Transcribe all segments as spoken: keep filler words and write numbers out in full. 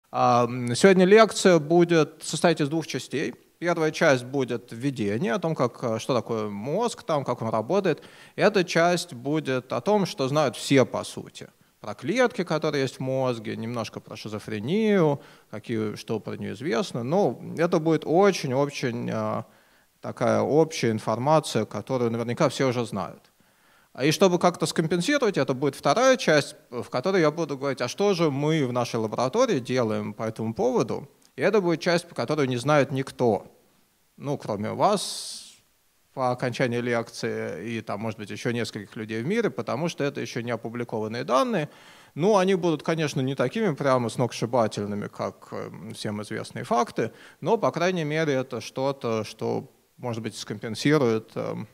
Сегодня лекция будет состоять из двух частей. Первая часть будет введение о том, как, что такое мозг, там, как он работает. Эта часть будет о том, что знают все по сути. Про клетки, которые есть в мозге, немножко про шизофрению, какие, что про нее известно. Но это будет очень-очень такая общая информация, которую наверняка все уже знают. И чтобы как-то скомпенсировать, это будет вторая часть, в которой я буду говорить, а что же мы в нашей лаборатории делаем по этому поводу. И это будет часть, по которой не знает никто, ну, кроме вас по окончании лекции и, там, может быть, еще нескольких людей в мире, потому что это еще не опубликованные данные. Ну, они будут, конечно, не такими прямо сногсшибательными, как всем известные факты, но, по крайней мере, это что-то, что, может быть, скомпенсирует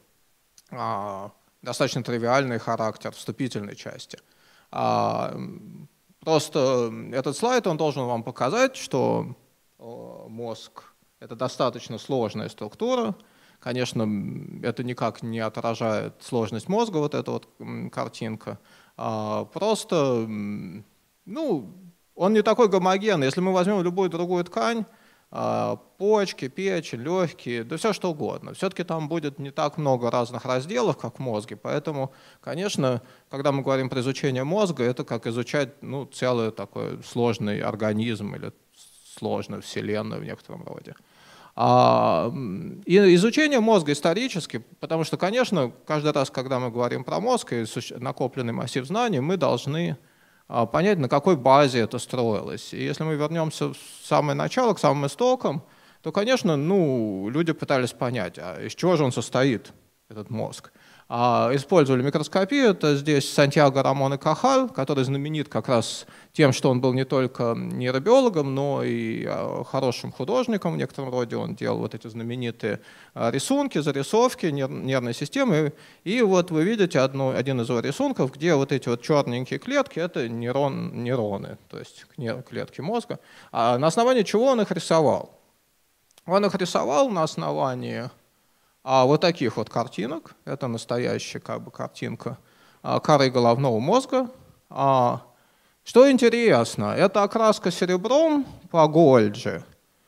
а, достаточно тривиальный характер вступительной части. А, просто этот слайд, он должен вам показать, что мозг — это достаточно сложная структура. Конечно, это никак не отражает сложность мозга, вот эта вот картинка. А, просто, ну, он не такой гомогенный. Если мы возьмем любую другую ткань, почки, печень, легкие, да все что угодно. Все-таки там будет не так много разных разделов, как в мозге. Поэтому, конечно, когда мы говорим про изучение мозга, это как изучать, ну, целый такой сложный организм или сложную вселенную в некотором роде. А, и изучение мозга исторически, потому что, конечно, каждый раз, когда мы говорим про мозг и накопленный массив знаний, мы должны понять, на какой базе это строилось. И если мы вернемся в самое начало, к самым истокам, то, конечно, ну, люди пытались понять, а из чего же он состоит, этот мозг. А использовали микроскопию. Это здесь Сантьяго Рамон и Кахаль, который знаменит как раз тем, что он был не только нейробиологом, но и хорошим художником в некотором роде. Он делал вот эти знаменитые рисунки, зарисовки нервной системы. И вот вы видите одну, один из его рисунков, где вот эти вот черненькие клетки — это нейрон, нейроны, то есть клетки мозга. А на основании чего он их рисовал? Он их рисовал на основании А вот таких вот картинок. Это настоящая как бы картинка коры головного мозга. А, что интересно, это окраска серебром по Гольджи.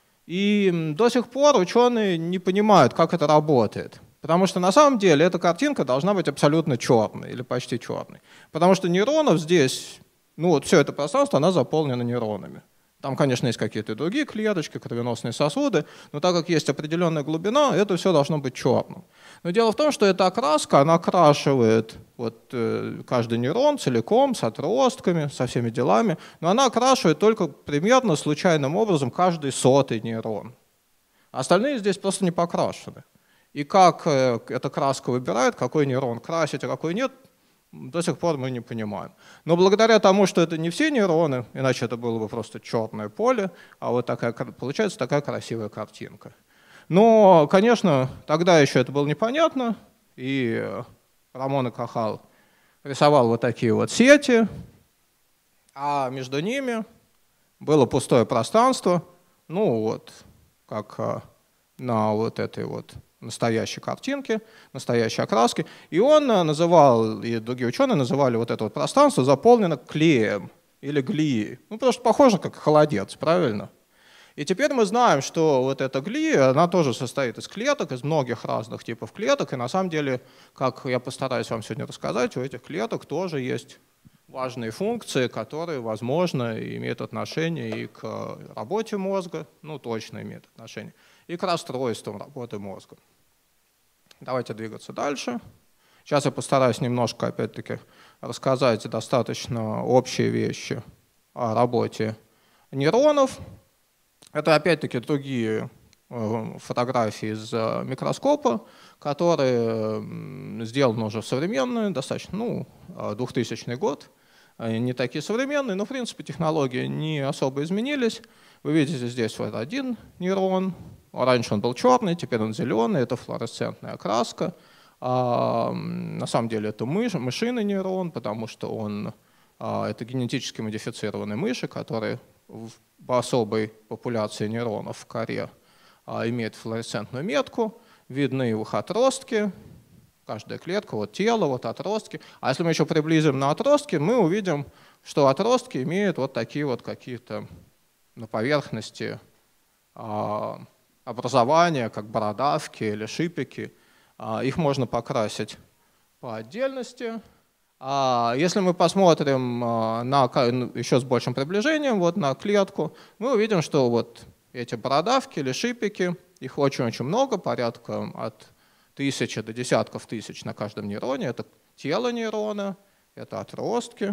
И до сих пор ученые не понимают, как это работает. Потому что на самом деле эта картинка должна быть абсолютно черной или почти черной. Потому что нейронов здесь, ну вот все это пространство, оно заполнено нейронами. Там, конечно, есть какие-то другие клеточки, кровеносные сосуды, но так как есть определенная глубина, это все должно быть черным. Но дело в том, что эта окраска, она окрашивает вот, э, каждый нейрон целиком, с отростками, со всеми делами, но она окрашивает только примерно случайным образом каждый сотый нейрон. Остальные здесь просто не покрашены. И как э, эта краска выбирает, какой нейрон красить, а какой нет, до сих пор мы не понимаем. Но благодаря тому, что это не все нейроны, иначе это было бы просто черное поле, а вот такая, получается такая красивая картинка. Но, конечно, тогда еще это было непонятно, и Рамон и Кахаль рисовал вот такие вот сети, а между ними было пустое пространство, ну вот, как на вот этой вот настоящей картинки, настоящей окраски. И он называл, и другие ученые называли вот это вот пространство заполнено клеем или глией. Ну, потому что похоже как холодец, правильно? И теперь мы знаем, что вот эта глия, она тоже состоит из клеток, из многих разных типов клеток. И на самом деле, как я постараюсь вам сегодня рассказать, у этих клеток тоже есть важные функции, которые, возможно, имеют отношение и к работе мозга, ну, точно имеют отношение, и к расстройствам работы мозга. Давайте двигаться дальше. Сейчас я постараюсь немножко, опять-таки, рассказать достаточно общие вещи о работе нейронов. Это, опять-таки, другие фотографии из микроскопа, которые сделаны уже в современный, достаточно, ну, двухтысячный год. Они не такие современные, но, в принципе, технологии не особо изменились. Вы видите здесь вот один нейрон. Раньше он был черный, теперь он зеленый, это флуоресцентная окраска. А, на самом деле это мыш, мышиный нейрон, потому что он, а, это генетически модифицированные мыши, которые в, по особой популяции нейронов в коре а, имеют флуоресцентную метку, видны их отростки, каждая клетка, вот тело, вот отростки. А если мы еще приблизим на отростки, мы увидим, что отростки имеют вот такие вот какие-то на поверхности образования, как бородавки или шипики. Их можно покрасить по отдельности. Если мы посмотрим на, еще с большим приближением вот на клетку, мы увидим, что вот эти бородавки или шипики, их очень-очень много, порядка от тысячи до десятков тысяч на каждом нейроне. Это тело нейрона, это отростки.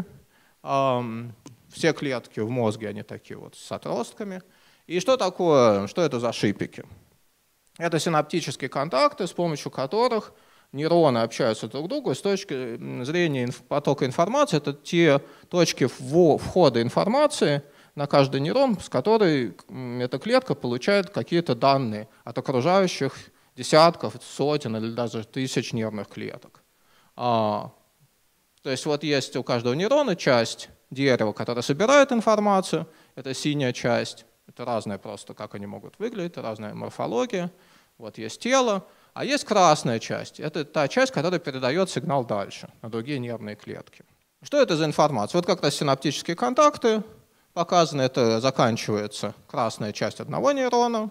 Все клетки в мозге, они такие вот с отростками. И что такое, что это за шипики? Это синаптические контакты, с помощью которых нейроны общаются друг с другом. С точки зрения потока информации, это те точки входа информации на каждый нейрон, с которой эта клетка получает какие-то данные от окружающих десятков, сотен или даже тысяч нервных клеток. А, то есть вот есть у каждого нейрона часть дерева, которая собирает информацию, это синяя часть, это разные просто, как они могут выглядеть, разная морфология. Вот есть тело, а есть красная часть, это та часть, которая передает сигнал дальше на другие нервные клетки. Что это за информация? Вот как раз синаптические контакты показаны, это заканчивается красная часть одного нейрона,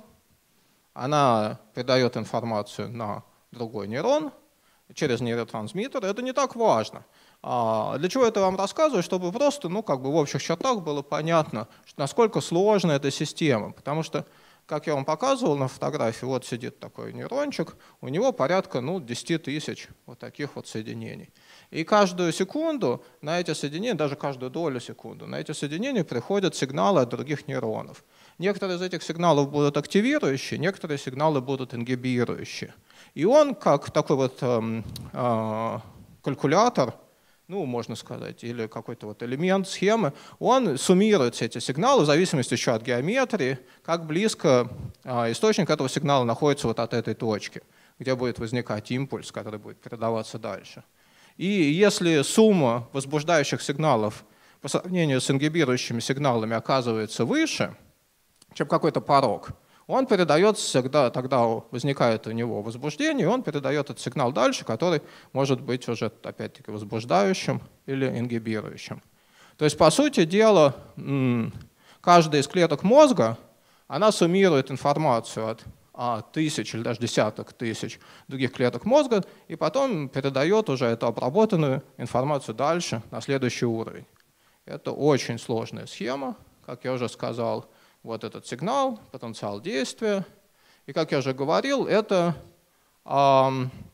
она передает информацию на другой нейрон через нейротрансмиттер. Это не так важно. А для чего это вам рассказываю? Чтобы просто, ну, как бы в общих чертах было понятно, насколько сложна эта система. Потому что, как я вам показывал на фотографии, вот сидит такой нейрончик, у него порядка ну, десять тысяч вот таких вот соединений. И каждую секунду на эти соединения, даже каждую долю секунды, на эти соединения приходят сигналы от других нейронов. Некоторые из этих сигналов будут активирующие, некоторые сигналы будут ингибирующие. И он, как такой вот э, э, калькулятор, ну, можно сказать, или какой-то вот элемент схемы, он суммирует все эти сигналы в зависимости еще от геометрии, как близко э, источник этого сигнала находится вот от этой точки, где будет возникать импульс, который будет передаваться дальше. И если сумма возбуждающих сигналов по сравнению с ингибирующими сигналами оказывается выше, чем какой-то порог, он передает всегда, тогда возникает у него возбуждение, и он передает этот сигнал дальше, который может быть уже опять-таки возбуждающим или ингибирующим. То есть, по сути дела, каждая из клеток мозга, она суммирует информацию от а, тысяч или даже десяток тысяч других клеток мозга, и потом передает уже эту обработанную информацию дальше на следующий уровень. Это очень сложная схема, как я уже сказал. Вот этот сигнал, потенциал действия. И, как я уже говорил, это э,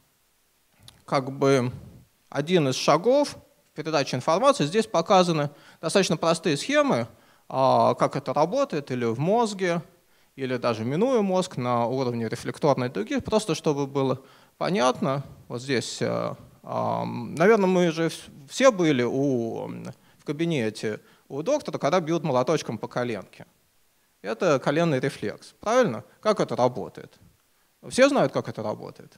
как бы один из шагов передачи информации. Здесь показаны достаточно простые схемы, э, как это работает или в мозге, или даже минуя мозг на уровне рефлекторной дуги, просто чтобы было понятно. Вот здесь, э, э, наверное, мы же все были у, в кабинете у доктора, когда бьют молоточком по коленке. Это коленный рефлекс. Правильно? Как это работает? Все знают, как это работает?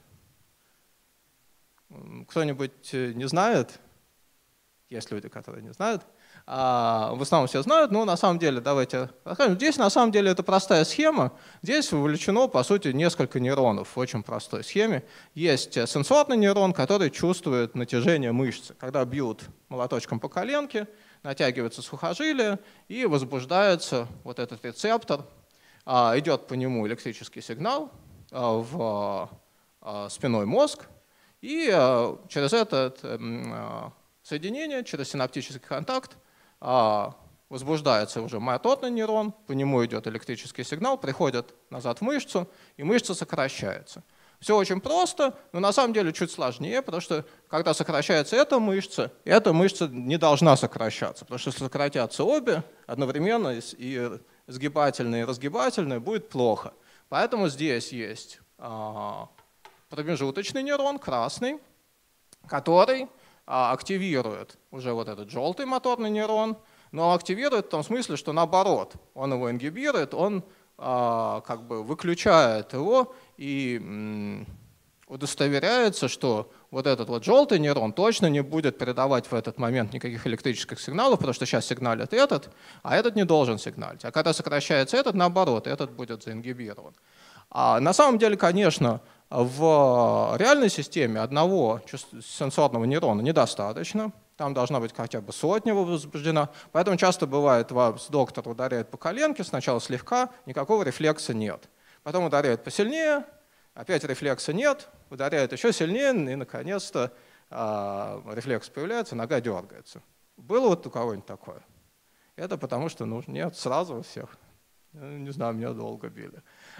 Кто-нибудь не знает? Есть люди, которые не знают. А в основном все знают, но на самом деле, давайте расскажем. Здесь на самом деле это простая схема. Здесь вовлечено, по сути, несколько нейронов в очень простой схеме. Есть сенсорный нейрон, который чувствует натяжение мышцы. Когда бьют молоточком по коленке, натягивается сухожилие и возбуждается вот этот рецептор, идет по нему электрический сигнал в спинной мозг, и через это соединение, через синаптический контакт возбуждается уже миототный нейрон, по нему идет электрический сигнал, приходит назад в мышцу, и мышца сокращается. Все очень просто, но на самом деле чуть сложнее, потому что когда сокращается эта мышца, эта мышца не должна сокращаться, потому что если сократятся обе одновременно, и сгибательная, и разгибательная, будет плохо. Поэтому здесь есть промежуточный нейрон, красный, который активирует уже вот этот желтый моторный нейрон, но активирует в том смысле, что наоборот, он его ингибирует, он как бы выключает его и удостоверяется, что вот этот вот желтый нейрон точно не будет передавать в этот момент никаких электрических сигналов, потому что сейчас сигналит этот, а этот не должен сигналить. А когда сокращается этот, наоборот, этот будет заингибирован. А на самом деле, конечно, в реальной системе одного сенсорного нейрона недостаточно. там должна быть хотя бы сотня возбуждена. Поэтому часто бывает, вас доктор ударяет по коленке, сначала слегка, никакого рефлекса нет. Потом ударяет посильнее, опять рефлекса нет, ударяет еще сильнее, и наконец-то рефлекс появляется, нога дергается. Было вот у кого-нибудь такое? Это потому что ну, нет, сразу у всех. Не знаю, меня долго били.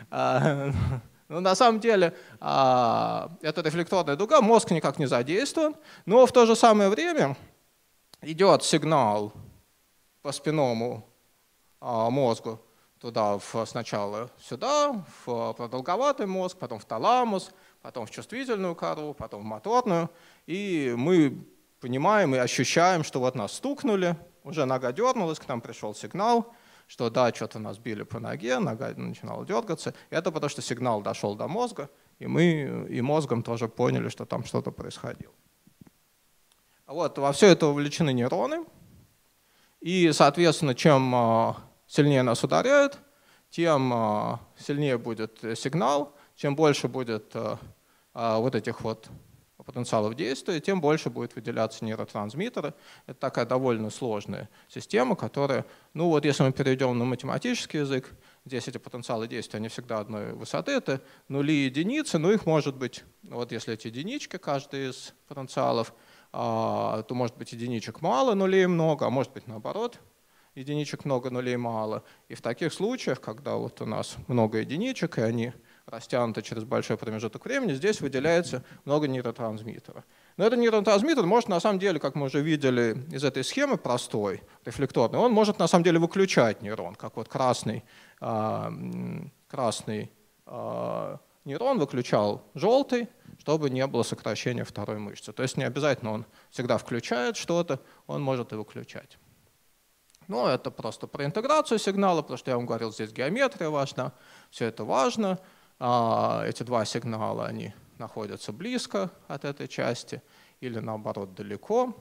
Но на самом деле это рефлекторная дуга, мозг никак не задействован, но в то же самое время идет сигнал по спинному мозгу туда, в, сначала сюда, в продолговатый мозг, потом в таламус, потом в чувствительную кору, потом в моторную. И мы понимаем и ощущаем, что вот нас стукнули, уже нога дернулась, к нам пришел сигнал, что да, что-то нас били по ноге, нога начинала дергаться. И это потому, что сигнал дошел до мозга, и мы и мозгом тоже поняли, что там что-то происходило. Вот, во все это вовлечены нейроны. И, соответственно, чем сильнее нас ударяет, тем сильнее будет сигнал, чем больше будет вот этих вот потенциалов действия, тем больше будет выделяться нейротрансмиттеры. Это такая довольно сложная система, которая, ну вот если мы перейдем на математический язык, здесь эти потенциалы действия, они всегда одной высоты, это нули и единицы, но их может быть, вот если эти единички, каждый из потенциалов, то может быть единичек мало, нулей много, а может быть наоборот, единичек много, нулей мало. И в таких случаях, когда вот у нас много единичек, и они растянуты через большой промежуток времени, здесь выделяется много нейротрансмиттера. Но этот нейротрансмиттер может на самом деле, как мы уже видели из этой схемы простой, рефлекторной, он может на самом деле выключать нейрон, как вот красный, красный нейрон выключал желтый, чтобы не было сокращения второй мышцы. То есть не обязательно он всегда включает что-то, он может и выключать. Ну, это просто про интеграцию сигнала, потому что я вам говорил, здесь геометрия важна, все это важно. Эти два сигнала, они находятся близко от этой части или наоборот далеко.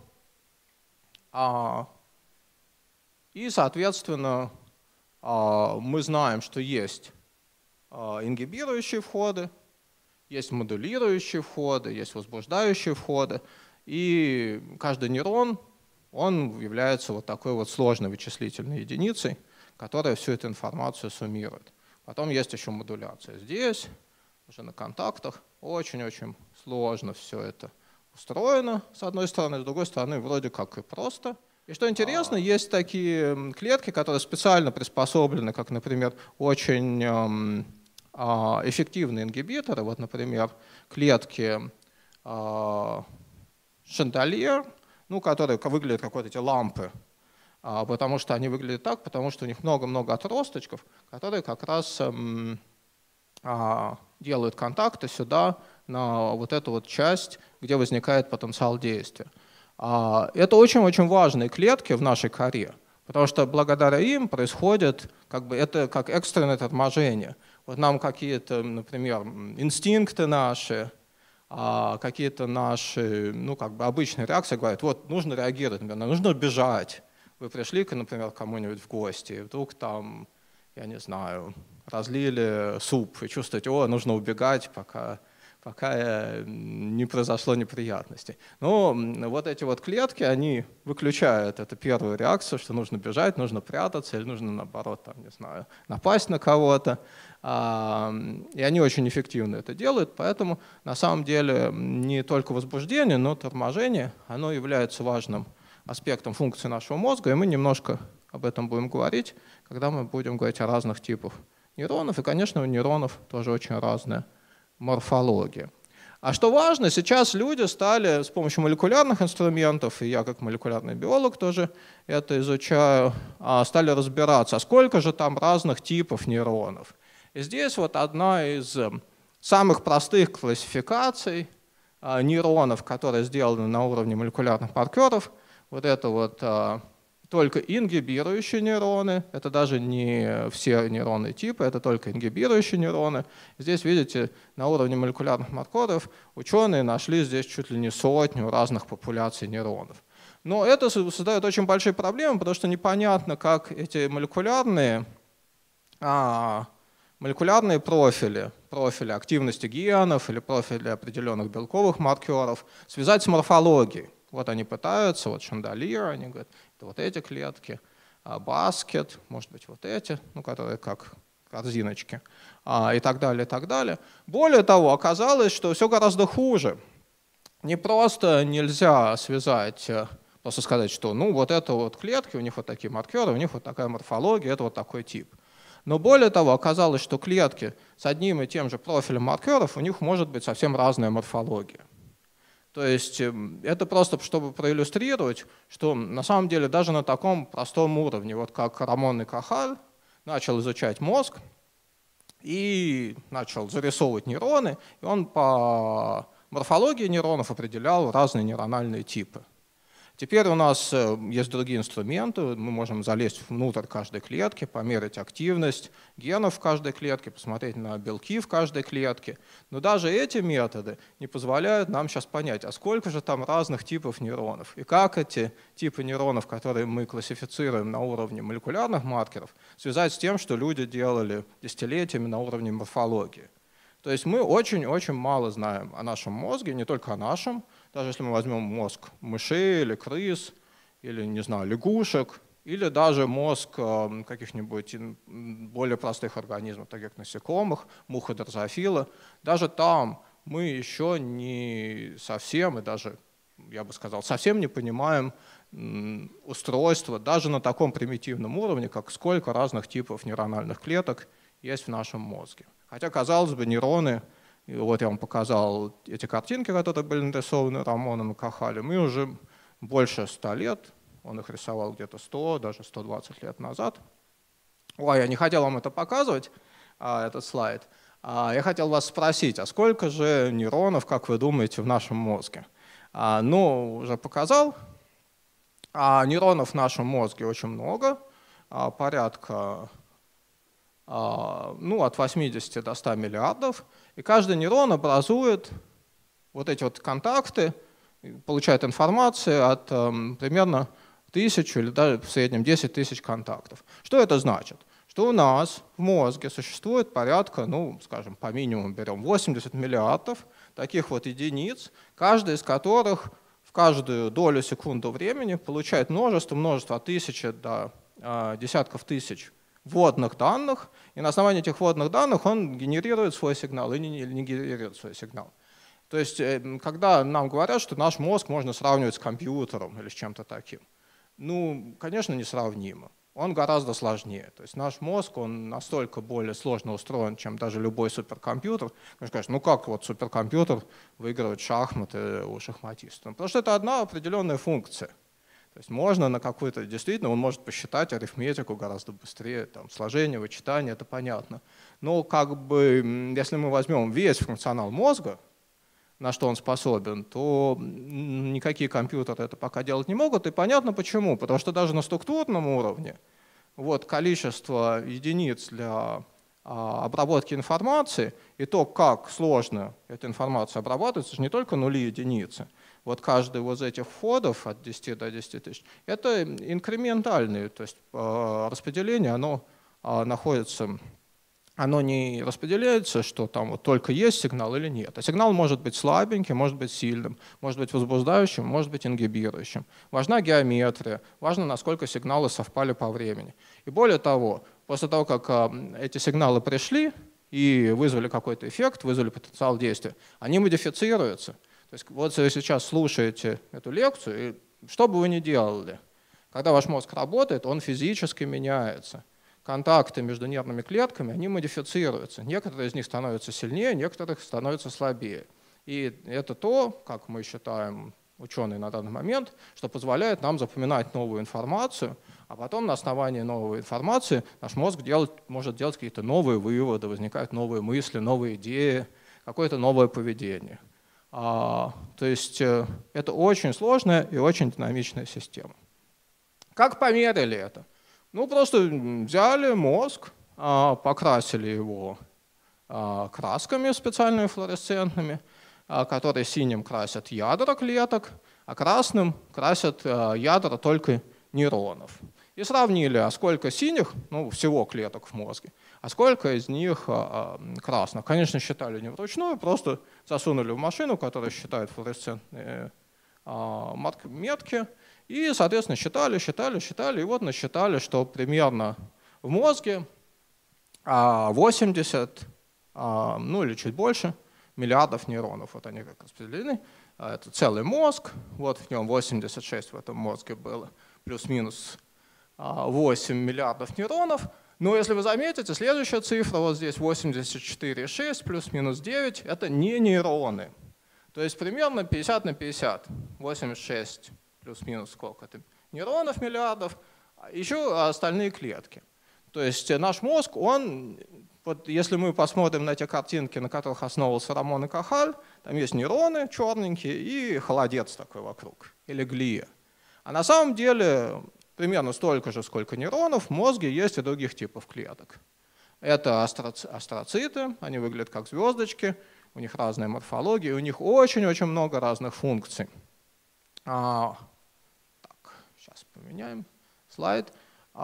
И, соответственно, мы знаем, что есть ингибирующие входы, есть модулирующие входы, есть возбуждающие входы. И каждый нейрон, он является вот такой вот сложной вычислительной единицей, которая всю эту информацию суммирует. Потом есть еще модуляция здесь, уже на контактах. Очень-очень сложно все это устроено, с одной стороны, с другой стороны, вроде как и просто. И что интересно, есть такие клетки, которые специально приспособлены, как, например, очень эффективные ингибиторы. Вот, например, клетки Шандальер, ну, которые выглядят как вот эти лампы, потому что они выглядят так, потому что у них много-много отросточков, которые как раз делают контакты сюда, на вот эту вот часть, где возникает потенциал действия. Это очень-очень важные клетки в нашей коре, потому что благодаря им происходит, как бы, это как экстренное торможение. Вот нам какие-то, например, инстинкты наши, какие-то наши, ну, как бы обычные реакции говорят, вот нужно реагировать, например, нужно бежать. Вы пришли, например, к кому-нибудь в гости, и вдруг там, я не знаю, разлили суп, и чувствуете, о, нужно убегать, пока, пока не произошло неприятностей. Но вот эти вот клетки, они выключают эту первую реакцию, что нужно бежать, нужно прятаться, или нужно, наоборот, там, не знаю, напасть на кого-то. И они очень эффективно это делают, поэтому на самом деле не только возбуждение, но торможение, оно является важным аспектом функции нашего мозга, и мы немножко об этом будем говорить, когда мы будем говорить о разных типах нейронов. И, конечно, у нейронов тоже очень разная морфология. А что важно, сейчас люди стали с помощью молекулярных инструментов, и я как молекулярный биолог тоже это изучаю, стали разбираться, сколько же там разных типов нейронов. И здесь вот одна из самых простых классификаций нейронов, которые сделаны на уровне молекулярных маркеров, вот это вот только ингибирующие нейроны, это даже не все нейронные типы, это только ингибирующие нейроны. Здесь, видите, на уровне молекулярных маркеров ученые нашли здесь чуть ли не сотню разных популяций нейронов. Но это создает очень большие проблемы, потому что непонятно, как эти молекулярные, а, молекулярные профили, профили активности генов или профили определенных белковых маркеров связать с морфологией. Вот они пытаются, вот шандалир, они говорят, это вот эти клетки, баскет, может быть, вот эти, ну, которые как корзиночки, и так далее, и так далее. Более того, оказалось, что все гораздо хуже. Не просто нельзя связать, просто сказать, что ну вот это вот клетки, у них вот такие маркеры, у них вот такая морфология, это вот такой тип. Но более того, оказалось, что клетки с одним и тем же профилем маркеров, у них может быть совсем разная морфология. То есть это просто, чтобы проиллюстрировать, что на самом деле даже на таком простом уровне, вот как Рамон и Кахаль начал изучать мозг и начал зарисовывать нейроны, и он по морфологии нейронов определял разные нейрональные типы. Теперь у нас есть другие инструменты, мы можем залезть внутрь каждой клетки, померить активность генов в каждой клетке, посмотреть на белки в каждой клетке. Но даже эти методы не позволяют нам сейчас понять, а сколько же там разных типов нейронов, и как эти типы нейронов, которые мы классифицируем на уровне молекулярных маркеров, связать с тем, что люди делали десятилетиями на уровне морфологии. То есть мы очень-очень мало знаем о нашем мозге, не только о нашем. Даже если мы возьмем мозг мышей или крыс, или, не знаю, лягушек, или даже мозг каких-нибудь более простых организмов, таких как насекомых, мух и дрозофила, даже там мы еще не совсем, и даже, я бы сказал, совсем не понимаем устройство, даже на таком примитивном уровне, как сколько разных типов нейрональных клеток есть в нашем мозге. Хотя, казалось бы, нейроны, и вот я вам показал эти картинки, которые были нарисованы Рамоном и Кахалем, и уже больше ста лет, он их рисовал где-то сто, даже сто двадцать лет назад. Ой, я не хотел вам это показывать, этот слайд. Я хотел вас спросить, а сколько же нейронов, как вы думаете, в нашем мозге? Ну, уже показал. Нейронов в нашем мозге очень много, порядка ну, от восьмидесяти до ста миллиардов, и каждый нейрон образует вот эти вот контакты, получает информацию от э, примерно тысячи или даже в среднем десять тысяч контактов. Что это значит? Что у нас в мозге существует порядка, ну, скажем, по минимуму берем восемьдесят миллиардов таких вот единиц, каждая из которых в каждую долю секунды времени получает множество, множество от тысячи до э, десятков тысяч вводных данных, и на основании этих вводных данных он генерирует свой сигнал или не, не генерирует свой сигнал. То есть, когда нам говорят, что наш мозг можно сравнивать с компьютером или с чем-то таким, ну, конечно, несравнимо. Он гораздо сложнее. То есть наш мозг, он настолько более сложно устроен, чем даже любой суперкомпьютер. Конечно, ну как вот суперкомпьютер выигрывает шахматы у шахматиста? Потому что это одна определенная функция. То есть можно на какую-то, действительно, он может посчитать арифметику гораздо быстрее, там, сложение, вычитание, это понятно. Но как бы, если мы возьмем весь функционал мозга, на что он способен, то никакие компьютеры это пока делать не могут. И понятно почему. Потому что даже на структурном уровне вот, количество единиц для а, обработки информации и то, как сложно эта информация обрабатывается, это же не только нули и единицы. Вот каждый из этих входов от десяти до десяти тысяч, это инкрементальное, то есть распределение, оно находится, оно не распределяется, что там вот только есть сигнал или нет. А сигнал может быть слабеньким, может быть сильным, может быть возбуждающим, может быть ингибирующим. Важна геометрия, важно, насколько сигналы совпали по времени. И более того, после того, как эти сигналы пришли и вызвали какой-то эффект, вызвали потенциал действия, они модифицируются. То есть вот вы сейчас слушаете эту лекцию, и что бы вы ни делали, когда ваш мозг работает, он физически меняется. Контакты между нервными клетками, они модифицируются. Некоторые из них становятся сильнее, некоторых становятся слабее. И это то, как мы считаем, ученые на данный момент, что позволяет нам запоминать новую информацию, а потом на основании новой информации наш мозг делать, может делать какие-то новые выводы, возникают новые мысли, новые идеи, какое-то новое поведение. А, то есть это очень сложная и очень динамичная система. Как померили это? Ну, просто взяли мозг, а, покрасили его а, красками специальными флуоресцентными, а, которые синим красят ядра клеток, а красным красят а, ядра только нейронов. И сравнили, а сколько синих, ну, всего клеток в мозге, а сколько из них а, красных. Конечно, считали не вручную, просто засунули в машину, которая считает флуоресцентные метки и, соответственно, считали, считали, считали, и вот насчитали, что примерно в мозге восемьдесят, ну или чуть больше, миллиардов нейронов. Вот они как распределены. Это целый мозг, вот в нем восемьдесят шесть в этом мозге было, плюс-минус восемь миллиардов нейронов. Но если вы заметите, следующая цифра вот здесь восемьдесят четыре и шесть плюс-минус девять — это не нейроны. То есть примерно пятьдесят на пятьдесят. восемьдесят шесть плюс-минус сколько-то нейронов миллиардов, еще остальные клетки. То есть наш мозг, он, вот если мы посмотрим на те картинки, на которых основывался Рамон и Кахаль, там есть нейроны черненькие и холодец такой вокруг, или глия. А на самом деле примерно столько же, сколько нейронов, в мозге есть и других типов клеток. Это астроциты, они выглядят как звездочки, у них разная морфология, у них очень-очень много разных функций. А, так, сейчас поменяем слайд.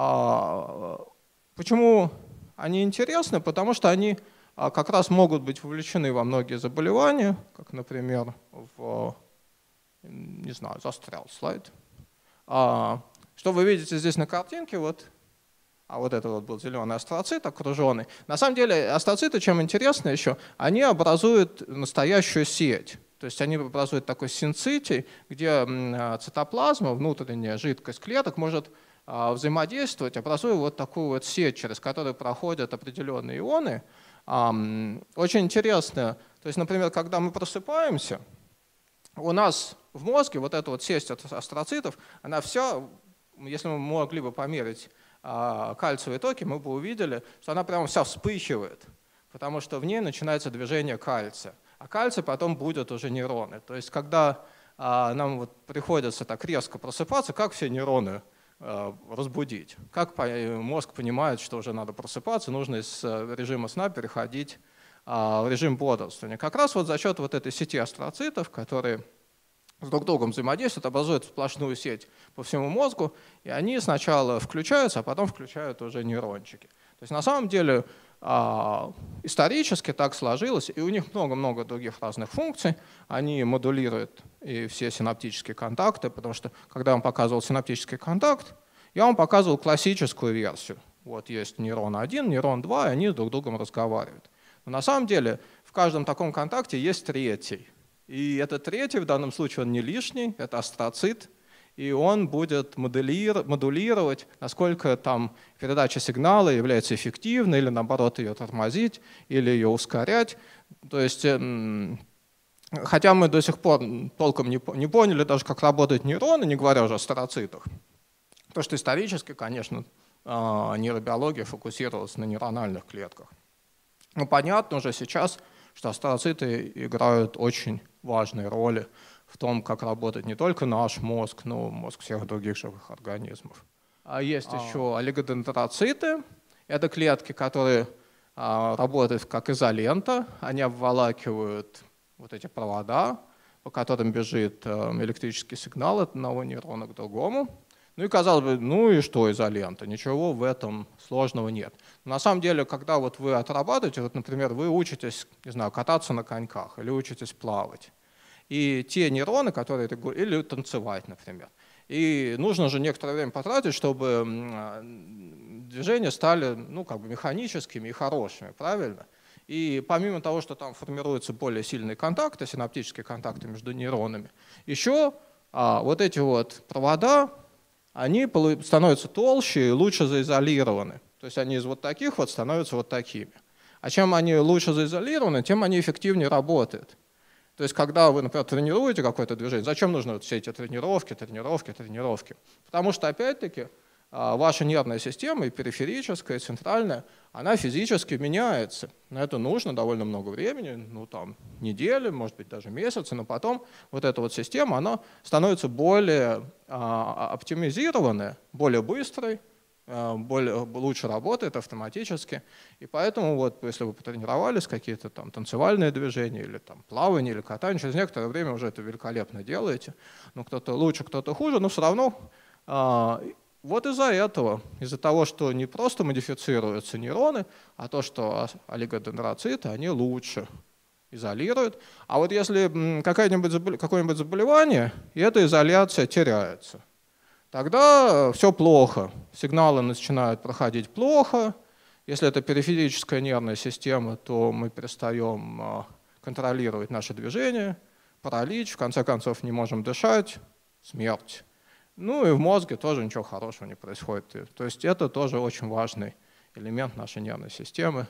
А, почему они интересны? Потому что они как раз могут быть вовлечены во многие заболевания, как, например, в, не знаю, застрял слайд. А, что вы видите здесь на картинке? Вот. А вот это вот был зеленый астроцит, окруженный. На самом деле астроциты, чем интересно еще, они образуют настоящую сеть. То есть они образуют такой синцитий, где цитоплазма, внутренняя жидкость клеток, может взаимодействовать, образуя вот такую вот сеть, через которую проходят определенные ионы. Очень интересно. То есть, например, когда мы просыпаемся, у нас в мозге вот эта вот сеть астроцитов, она вся, если мы могли бы померить кальциевые токи, мы бы увидели, что она прямо вся вспыхивает, потому что в ней начинается движение кальция. А кальций потом будет уже нейроны. То есть когда нам вот приходится так резко просыпаться, как все нейроны разбудить? Как мозг понимает, что уже надо просыпаться, нужно из режима сна переходить в режим бодрствования? Как раз вот за счет вот этой сети астроцитов, которые с друг другом взаимодействуют, образуют сплошную сеть по всему мозгу, и они сначала включаются, а потом включают уже нейрончики. То есть на самом деле исторически так сложилось, и у них много-много других разных функций. Они модулируют и все синаптические контакты, потому что когда я вам показывал синаптический контакт, я вам показывал классическую версию. Вот есть нейрон один, нейрон два, и они друг с другом разговаривают. Но на самом деле в каждом таком контакте есть третий. И этот третий в данном случае он не лишний, это астроцит, и он будет модулировать, насколько там передача сигнала является эффективной, или наоборот ее тормозить, или ее ускорять. То есть, хотя мы до сих пор толком не поняли даже, как работают нейроны, не говоря уже о астроцитах, потому что исторически, конечно, нейробиология фокусировалась на нейрональных клетках. Но понятно уже сейчас, что астроциты играют очень важные роли в том, как работает не только наш мозг, но и мозг всех других живых организмов. А есть а. еще олигодендроциты. Это клетки, которые а, работают как изолента. Они обволакивают вот эти провода, по которым бежит а, электрический сигнал от одного нейрона к другому. Ну и казалось бы, ну и что изолента? Ничего в этом сложного нет. Но на самом деле, когда вот вы отрабатываете, вот, например, вы учитесь, не знаю, кататься на коньках или учитесь плавать, и те нейроны, которые или танцевать, например, и нужно же некоторое время потратить, чтобы движения стали, ну, как бы механическими и хорошими, правильно? И помимо того, что там формируются более сильные контакты, синаптические контакты между нейронами, еще а, вот эти вот провода, они становятся толще и лучше заизолированы. То есть они из вот таких вот становятся вот такими. А чем они лучше заизолированы, тем они эффективнее работают. То есть когда вы, например, тренируете какое-то движение, зачем нужны вот все эти тренировки, тренировки, тренировки? Потому что, опять-таки, ваша нервная система, и периферическая, и центральная, она физически меняется. На это нужно довольно много времени, ну там недели, может быть даже месяцы, но потом вот эта вот система, она становится более а, оптимизированной, более быстрой, а, более, лучше работает автоматически. И поэтому вот если вы потренировались, какие-то там танцевальные движения или там плавание, или катание, через некоторое время уже это великолепно делаете. Ну кто-то лучше, кто-то хуже, но все равно а, вот из-за этого, из-за того, что не просто модифицируются нейроны, а то, что олигодендроциты, они лучше изолирует. А вот если какое-нибудь заболевание, и эта изоляция теряется, тогда все плохо. Сигналы начинают проходить плохо. Если это периферическая нервная система, то мы перестаем контролировать наши движения, паралич, в конце концов не можем дышать, смерть. Ну и в мозге тоже ничего хорошего не происходит. То есть это тоже очень важный элемент нашей нервной системы.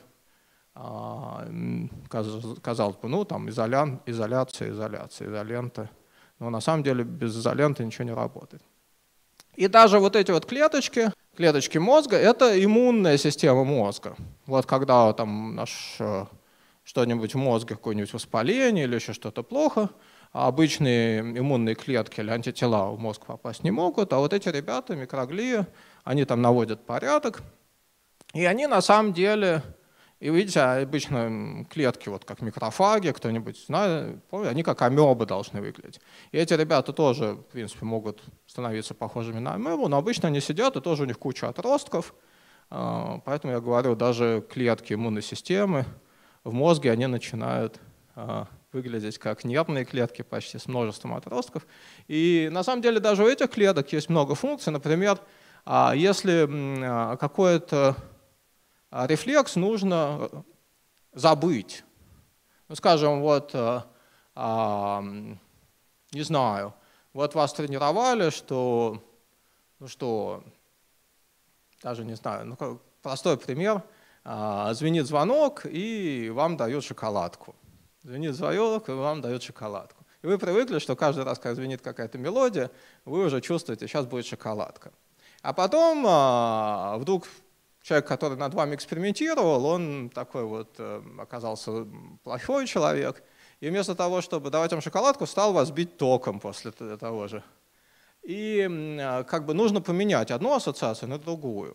Казалось бы, ну там изолян, изоляция, изоляция, изолента. Но на самом деле без изоленты ничего не работает. И даже вот эти вот клеточки, клеточки мозга, это иммунная система мозга. Вот когда там наш что-нибудь в мозге, какое-нибудь воспаление или еще что-то плохо, а обычные иммунные клетки или антитела в мозг попасть не могут, а вот эти ребята, микроглии, они там наводят порядок, и они на самом деле, и видите, обычно клетки, вот как микрофаги, кто-нибудь знает, они как амебы должны выглядеть. И эти ребята тоже, в принципе, могут становиться похожими на амебу, но обычно они сидят, и тоже у них куча отростков, поэтому я говорю, даже клетки иммунной системы в мозге, они начинают выглядеть как нервные клетки почти с множеством отростков. И на самом деле даже у этих клеток есть много функций. Например, если какой-то рефлекс нужно забыть. Ну, скажем, вот, не знаю, вот вас тренировали, что, ну что, даже не знаю, ну, простой пример. Звенит звонок, и вам дают шоколадку. Звенит звонок, и вам дают шоколадку. И вы привыкли, что каждый раз, когда звенит какая-то мелодия, вы уже чувствуете, сейчас будет шоколадка. А потом вдруг человек, который над вами экспериментировал, он такой вот оказался плохой человек, и вместо того, чтобы давать вам шоколадку, стал вас бить током после того же. И как бы нужно поменять одну ассоциацию на другую.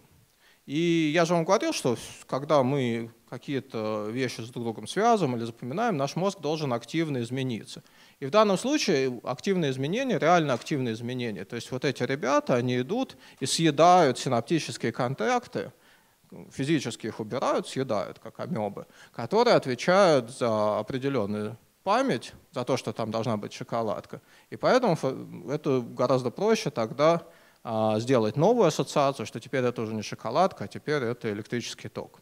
И я же вам говорил, что когда мы какие-то вещи с друг другом связываем или запоминаем, наш мозг должен активно измениться. И в данном случае активные изменения, реально активные изменения. То есть вот эти ребята, они идут и съедают синаптические контакты, физически их убирают, съедают, как амебы, которые отвечают за определенную память, за то, что там должна быть шоколадка. И поэтому это гораздо проще тогда сделать новую ассоциацию, что теперь это уже не шоколадка, а теперь это электрический ток.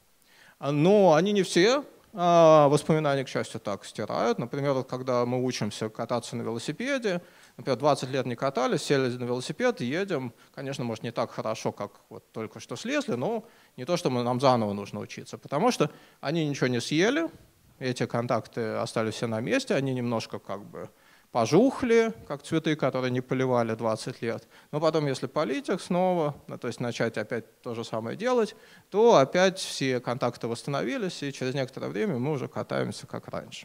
Но они не все воспоминания, к счастью, так стирают. Например, вот когда мы учимся кататься на велосипеде, например, двадцать лет не катались, сели на велосипед и едем, конечно, может, не так хорошо, как вот только что слезли, но не то, что мы, нам заново нужно учиться, потому что они ничего не съели, эти контакты остались все на месте, они немножко как бы пожухли, как цветы, которые не поливали двадцать лет. Но потом, если полить их снова, ну, то есть начать опять то же самое делать, то опять все контакты восстановились, и через некоторое время мы уже катаемся как раньше.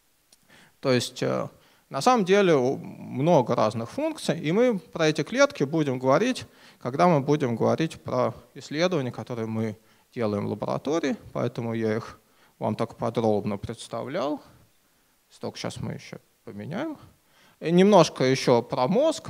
То есть на самом деле много разных функций, и мы про эти клетки будем говорить, когда мы будем говорить про исследования, которые мы делаем в лаборатории, поэтому я их вам так подробно представлял. Только сейчас мы еще поменяем. И немножко еще про мозг.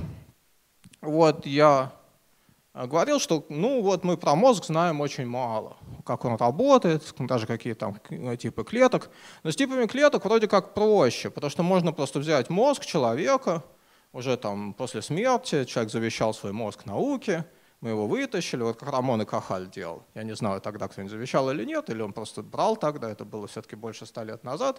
Вот я говорил, что ну вот мы про мозг знаем очень мало, как он работает, даже какие там типы клеток. Но с типами клеток вроде как проще, потому что можно просто взять мозг человека, уже там после смерти человек завещал свой мозг науке, мы его вытащили, вот как Рамон и Кахаль делал. Я не знаю, тогда кто-нибудь завещал или нет, или он просто брал тогда, это было все-таки больше ста лет назад.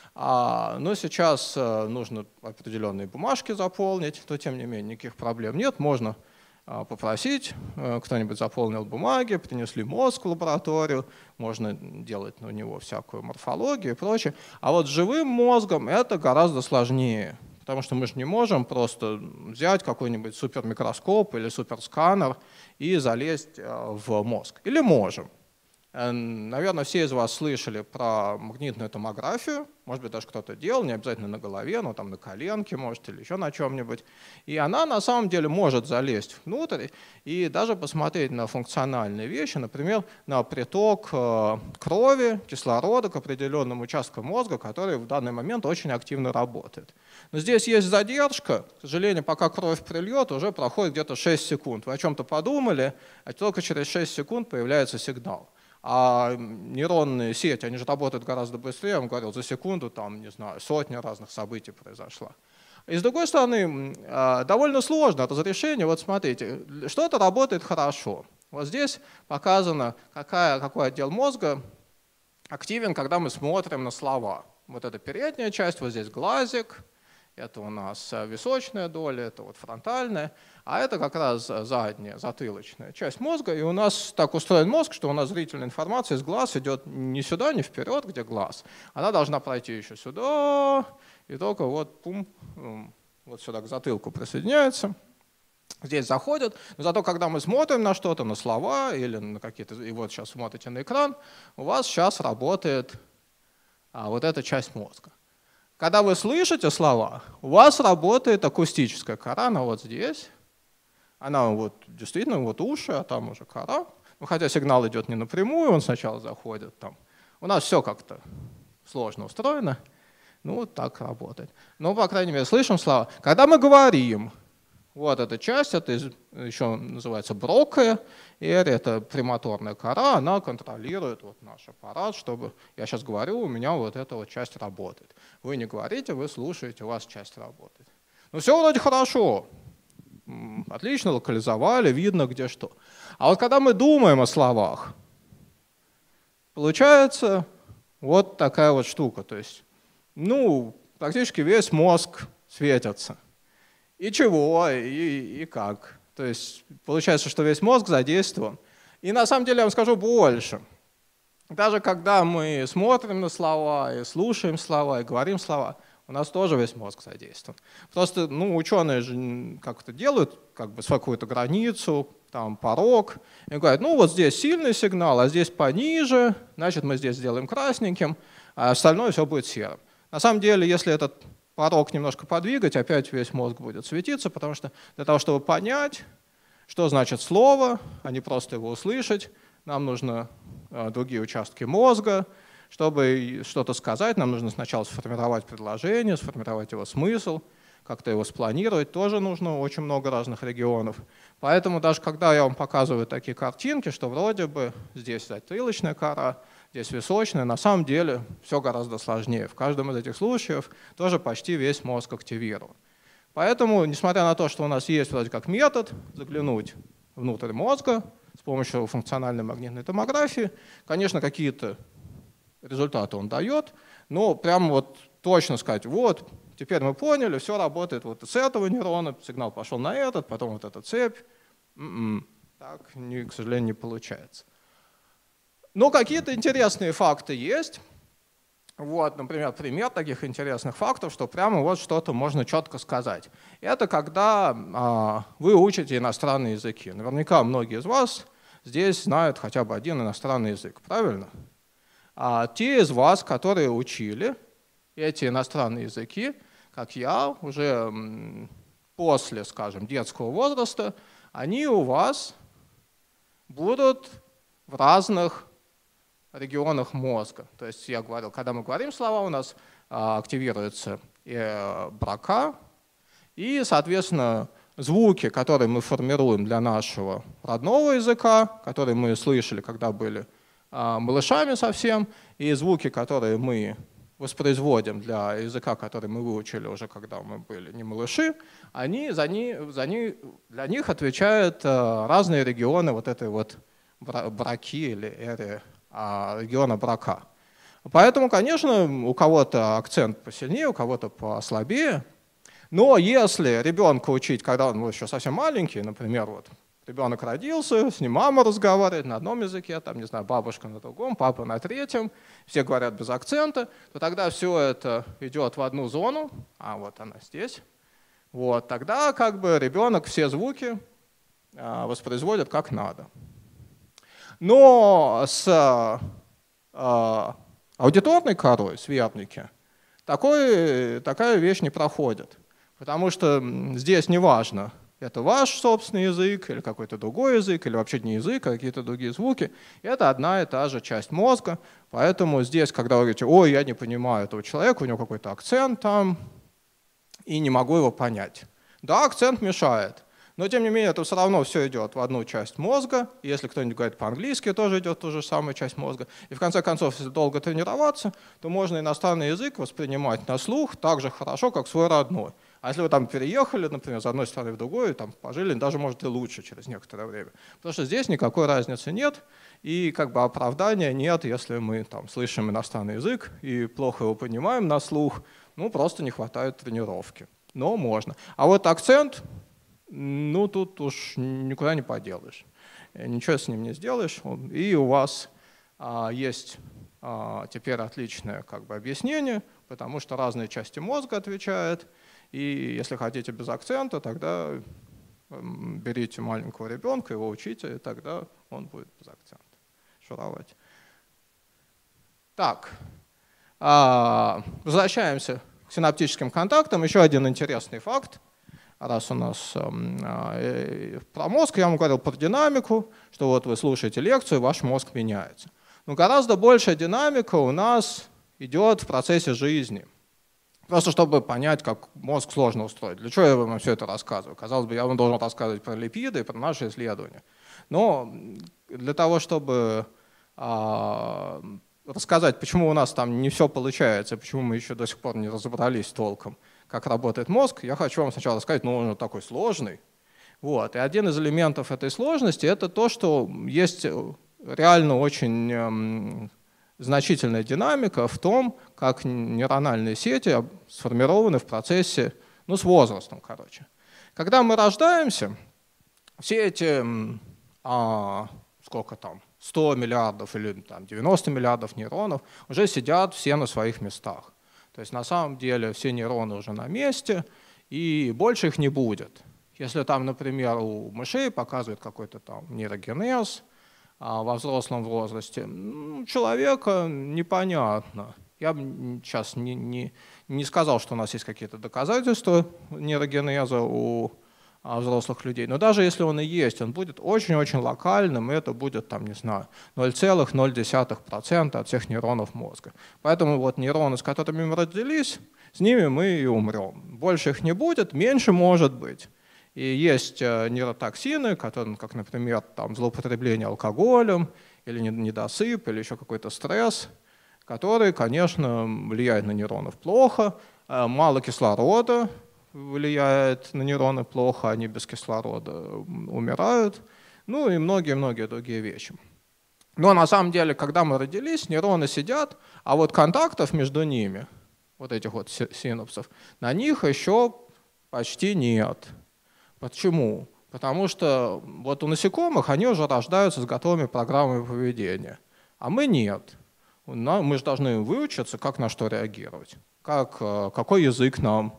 А, но сейчас нужно определенные бумажки заполнить, то тем не менее никаких проблем нет. Можно попросить, кто-нибудь заполнил бумаги, принесли мозг в лабораторию, можно делать на него всякую морфологию и прочее. А вот с живым мозгом это гораздо сложнее. Потому что мы же не можем просто взять какой-нибудь супермикроскоп или суперсканер и залезть в мозг. Или можем. Наверное, все из вас слышали про магнитную томографию. Может быть, даже кто-то делал, не обязательно на голове, но там на коленке, может, или еще на чем-нибудь. И она на самом деле может залезть внутрь и даже посмотреть на функциональные вещи, например, на приток крови, кислорода к определенным участкам мозга, который в данный момент очень активно работает. Но здесь есть задержка. К сожалению, пока кровь прильет, уже проходит где-то шесть секунд. Вы о чем-то подумали, а только через шесть секунд появляется сигнал. А нейронные сети, они же работают гораздо быстрее, я вам говорил, за секунду там, не знаю, сотни разных событий произошло. И с другой стороны, довольно сложно разрешение. Вот смотрите, что-то работает хорошо. Вот здесь показано, какая, какой отдел мозга активен, когда мы смотрим на слова. Вот это передняя часть, вот здесь глазик, это у нас височная доля, это вот фронтальная, а это как раз задняя, затылочная часть мозга. И у нас так устроен мозг, что у нас зрительная информация из глаз идет не сюда, не вперед, где глаз. Она должна пройти еще сюда, и только вот, пум, вот сюда к затылку присоединяется. Здесь заходят, но зато когда мы смотрим на что-то, на слова или на какие-то, и вот сейчас смотрите на экран, у вас сейчас работает а, вот эта часть мозга. Когда вы слышите слова, у вас работает акустическая кора, она вот здесь. Она вот действительно вот уши, а там уже кора. Ну, хотя сигнал идет не напрямую, он сначала заходит там. У нас все как-то сложно устроено. Ну, вот так работает. Но, по крайней мере, слышим слова. Когда мы говорим, вот эта часть, это еще называется брока, это премоторная кора, она контролирует вот наш аппарат, чтобы, я сейчас говорю, у меня вот эта вот часть работает. Вы не говорите, вы слушаете, у вас часть работает. Ну все вроде хорошо, отлично локализовали, видно где что. А вот когда мы думаем о словах, получается вот такая вот штука, то есть, ну, практически весь мозг светится. И чего, и, и как. То есть получается, что весь мозг задействован. И на самом деле я вам скажу больше. Даже когда мы смотрим на слова, и слушаем слова, и говорим слова, у нас тоже весь мозг задействован. Просто ну, ученые же как-то делают как бы какую-то границу, там порог, и говорят, ну вот здесь сильный сигнал, а здесь пониже, значит мы здесь сделаем красненьким, а остальное все будет серым. На самом деле, если этот порог немножко подвигать, опять весь мозг будет светиться, потому что для того, чтобы понять, что значит слово, а не просто его услышать, нам нужно другие участки мозга. Чтобы что-то сказать, нам нужно сначала сформировать предложение, сформировать его смысл, как-то его спланировать. Тоже нужно очень много разных регионов. Поэтому даже когда я вам показываю такие картинки, что вроде бы здесь затылочная кора, здесь височная, на самом деле все гораздо сложнее. В каждом из этих случаев тоже почти весь мозг активирован. Поэтому, несмотря на то, что у нас есть вроде как метод заглянуть внутрь мозга с помощью функциональной магнитной томографии, конечно, какие-то результаты он дает, но прямо вот точно сказать, вот, теперь мы поняли, все работает вот с этого нейрона, сигнал пошел на этот, потом вот эта цепь. М-м, так, не, к сожалению, не получается. Но какие-то интересные факты есть. Вот, например, пример таких интересных фактов, что прямо вот что-то можно четко сказать. Это когда а, вы учите иностранные языки. Наверняка многие из вас здесь знают хотя бы один иностранный язык, правильно? А те из вас, которые учили эти иностранные языки, как я, уже после, скажем, детского возраста, они у вас будут в разных регионах мозга. То есть я говорил, когда мы говорим слова, у нас активируется брака, и, соответственно, звуки, которые мы формируем для нашего родного языка, которые мы слышали, когда были малышами совсем, и звуки, которые мы воспроизводим для языка, который мы выучили уже, когда мы были не малыши, они, за ни, за ни, для них отвечают разные регионы вот этой вот браки или эры, региона брака. Поэтому, конечно, у кого-то акцент посильнее, у кого-то послабее. Но если ребенка учить, когда он еще совсем маленький, например, вот, ребенок родился, с ним мама разговаривает на одном языке, там, не знаю, бабушка на другом, папа на третьем, все говорят без акцента, то тогда все это идет в одну зону, а вот она здесь. Вот, тогда как бы ребенок все звуки а, воспроизводит как надо. Но с а, аудиторной корой, свербники, такой, такая вещь не проходит, потому что здесь не важно, это ваш собственный язык или какой-то другой язык, или вообще не язык, а какие-то другие звуки. Это одна и та же часть мозга. Поэтому здесь, когда вы говорите, ой, я не понимаю этого человека, у него какой-то акцент там, и не могу его понять. Да, акцент мешает. Но тем не менее это все равно все идет в одну часть мозга. Если кто-нибудь говорит по-английски, тоже идет ту же самую часть мозга. И в конце концов, если долго тренироваться, то можно иностранный язык воспринимать на слух так же хорошо, как свой родной. А если вы там переехали, например, с одной стороны в другую, там пожили, даже может и лучше через некоторое время. Потому что здесь никакой разницы нет, и как бы оправдания нет, если мы там слышим иностранный язык и плохо его понимаем на слух, ну просто не хватает тренировки. Но можно. А вот акцент, ну тут уж никуда не поделаешь. Ничего с ним не сделаешь. И у вас а, есть а, теперь отличное как бы объяснение, потому что разные части мозга отвечают. И если хотите без акцента, тогда берите маленького ребенка, его учите, и тогда он будет без акцента шуровать. Так, возвращаемся к синаптическим контактам. Еще один интересный факт. Раз у нас про мозг, я вам говорил про динамику, что вот вы слушаете лекцию, ваш мозг меняется. Но гораздо большая динамика у нас идет в процессе жизни. Просто чтобы понять, как мозг сложно устроить. Для чего я вам все это рассказываю? Казалось бы, я вам должен рассказывать про липиды и про наши исследования. Но для того, чтобы а, рассказать, почему у нас там не все получается, почему мы еще до сих пор не разобрались толком, как работает мозг, я хочу вам сначала сказать, ну он такой сложный. Вот. И один из элементов этой сложности — это то, что есть реально очень значительная динамика в том, как нейрональные сети сформированы в процессе, ну, с возрастом, короче. Когда мы рождаемся, все эти, а, сколько там, сто миллиардов или там, девяносто миллиардов нейронов уже сидят все на своих местах. То есть на самом деле все нейроны уже на месте, и больше их не будет. Если там, например, у мышей показывает какой-то там нейрогенез, во взрослом возрасте, у человека непонятно. Я бы сейчас не, не, не сказал, что у нас есть какие-то доказательства нейрогенеза у взрослых людей, но даже если он и есть, он будет очень-очень локальным, и это будет, там, не знаю, ноль целых ноль десятых процента от всех нейронов мозга. Поэтому вот нейроны, с которыми мы родились, с ними мы и умрем. Больше их не будет, меньше может быть. И есть нейротоксины, которые, как, например, там, злоупотребление алкоголем, или недосып, или еще какой-то стресс, которые, конечно, влияют на нейронов плохо. Мало кислорода влияет на нейроны плохо, они без кислорода умирают. Ну и многие-многие другие вещи. Но на самом деле, когда мы родились, нейроны сидят, а вот контактов между ними, вот этих вот синапсов, на них еще почти нет. Почему? Потому что вот у насекомых они уже рождаются с готовыми программами поведения, а мы нет. Мы же должны выучиться, как на что реагировать, как, какой язык нам,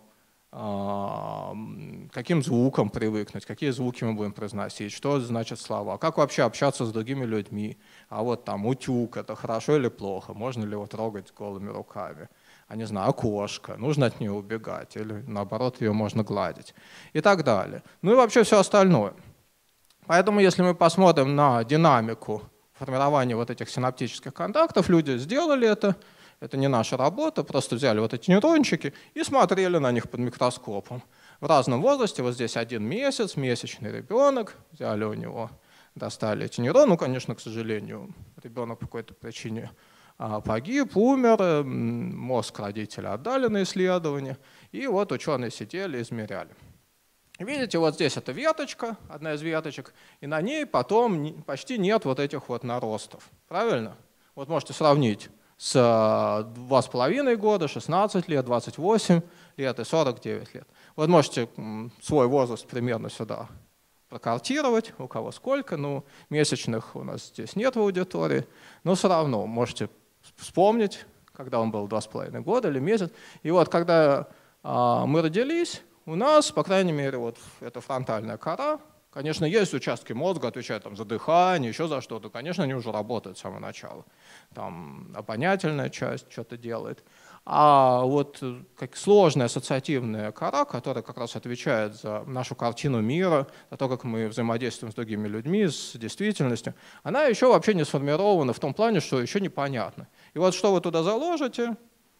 каким звуком привыкнуть, какие звуки мы будем произносить, что значит слова, как вообще общаться с другими людьми. А вот там утюг — это хорошо или плохо, можно ли его трогать голыми руками. А не знаю, окошко, нужно от нее убегать, или наоборот, ее можно гладить, и так далее. Ну и вообще все остальное. Поэтому если мы посмотрим на динамику формирования вот этих синаптических контактов, люди сделали это, это не наша работа, просто взяли вот эти нейрончики и смотрели на них под микроскопом. В разном возрасте, вот здесь один месяц, месячный ребенок, взяли у него, достали эти нейроны, ну, конечно, к сожалению, ребенок по какой-то причине погиб, умер, мозг родителя отдали на исследование, и вот ученые сидели, измеряли. Видите, вот здесь это веточка, одна из веточек, и на ней потом почти нет вот этих вот наростов. Правильно? Вот можете сравнить с два с половиной года, шестнадцать лет, двадцать восемь лет и сорок девять лет. Вот можете свой возраст примерно сюда прокартировать, у кого сколько, ну, месячных у нас здесь нет в аудитории, но все равно можете вспомнить, когда он был два с половиной года или месяц. И вот когда а, мы родились, у нас, по крайней мере, вот эта фронтальная кора, конечно, есть участки мозга, отвечают там, за дыхание, еще за что-то, конечно, они уже работают с самого начала. Там обонятельная часть что-то делает. А вот как сложная ассоциативная кора, которая как раз отвечает за нашу картину мира, за то, как мы взаимодействуем с другими людьми, с действительностью, она еще вообще не сформирована в том плане, что еще непонятно. И вот что вы туда заложите,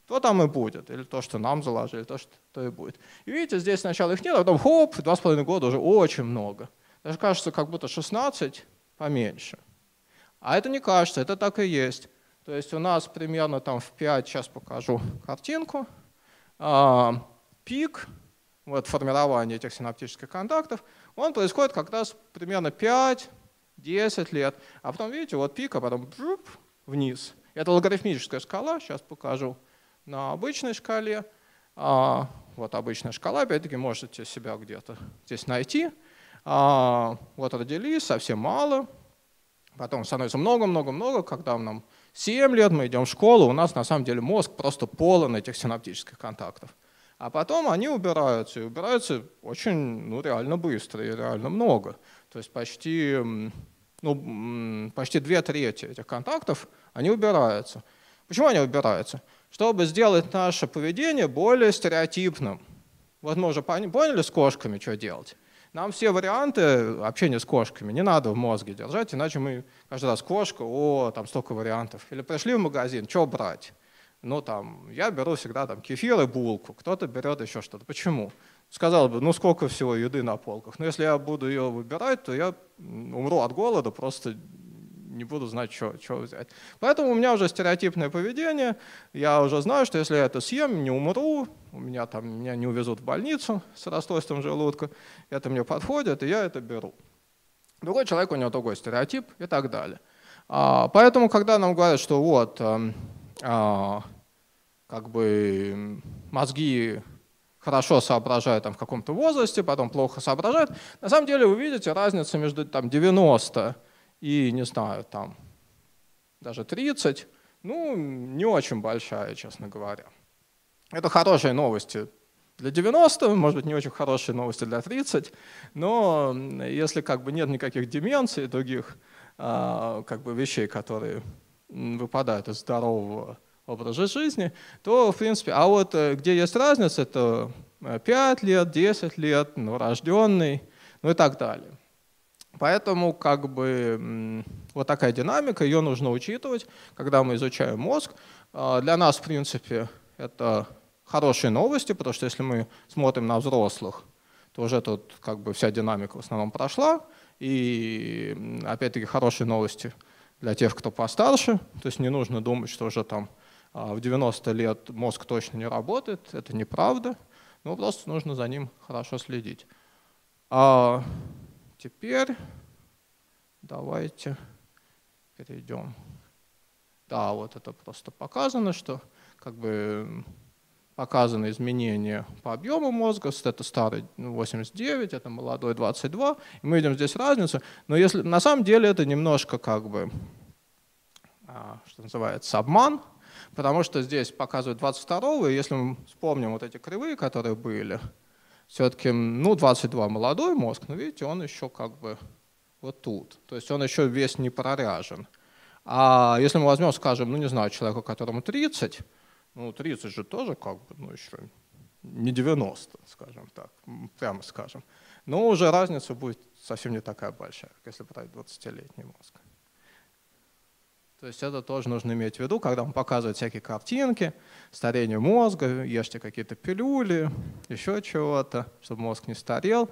то там и будет. Или то, что нам заложили, то, что то и будет. И видите, здесь сначала их нет, а потом хоп, два с половиной года уже очень много. Даже кажется, как будто шестнадцать поменьше. А это не кажется, это так и есть. То есть у нас примерно там в пять, сейчас покажу картинку, а, пик вот, формирования этих синаптических контактов, он происходит как раз примерно пять-десять лет. А потом, видите, вот пик, а потом жуп, вниз. Это логарифмическая шкала, сейчас покажу на обычной шкале. А, вот обычная шкала, опять-таки можете себя где-то здесь найти. А, вот родились, совсем мало. Потом становится много-много-много, когда нам семь лет, мы идем в школу, у нас на самом деле мозг просто полон этих синаптических контактов. А потом они убираются, и убираются очень, ну, реально быстро и реально много. То есть почти, ну, почти две трети этих контактов, они убираются. Почему они убираются? Чтобы сделать наше поведение более стереотипным. Вот мы уже поняли с кошками, что делать. Нам все варианты общения с кошками не надо в мозге держать, иначе мы каждый раз кошка, о, там столько вариантов. Или пришли в магазин, что брать? Ну, там, я беру всегда там, кефир и булку, кто-то берет еще что-то. Почему? Сказал бы, ну сколько всего еды на полках. Но если я буду ее выбирать, то я умру от голода, просто не буду знать, что, что взять. Поэтому у меня уже стереотипное поведение. Я уже знаю, что если я это съем, не умру, у меня, там, меня не увезут в больницу с расстройством желудка. Это мне подходит, и я это беру. Другой человек, у него другой стереотип и так далее. А, поэтому, когда нам говорят, что вот, а, а, как бы мозги хорошо соображают там, в каком-то возрасте, потом плохо соображают, на самом деле вы видите разницу между там, девяноста и, не знаю, там даже тридцать, ну, не очень большая, честно говоря. Это хорошие новости для девяноста, может быть, не очень хорошие новости для тридцати, но если как бы нет никаких деменций, других как бы вещей, которые выпадают из здорового образа жизни, то, в принципе, а вот где есть разница, это пять лет, десять лет, новорожденный, ну и так далее. Поэтому как бы вот такая динамика, ее нужно учитывать, когда мы изучаем мозг. Для нас, в принципе, это хорошие новости, потому что если мы смотрим на взрослых, то уже тут как бы вся динамика в основном прошла. И опять-таки хорошие новости для тех, кто постарше. То есть не нужно думать, что уже там в девяносто лет мозг точно не работает. Это неправда. Но просто нужно за ним хорошо следить. А теперь давайте перейдем. Да, вот это просто показано, что как бы показаны изменения по объему мозга. Это старый восемьдесят девять, это молодой двадцать два. И мы видим здесь разницу. Но если, на самом деле это немножко как бы, что называется, обман, потому что здесь показывают двадцать второго, и если мы вспомним вот эти кривые, которые были, все-таки ну, двадцать два молодой мозг, но видите, он еще как бы вот тут. То есть он еще весь не проряжен. А если мы возьмем, скажем, ну не знаю, человека, которому тридцать, ну тридцать же тоже как бы, ну еще не девяносто, скажем так, прямо скажем. Но уже разница будет совсем не такая большая, как если брать двадцатилетний мозг. То есть это тоже нужно иметь в виду, когда он показывает всякие картинки, старение мозга, ешьте какие-то пилюли, еще чего-то, чтобы мозг не старел.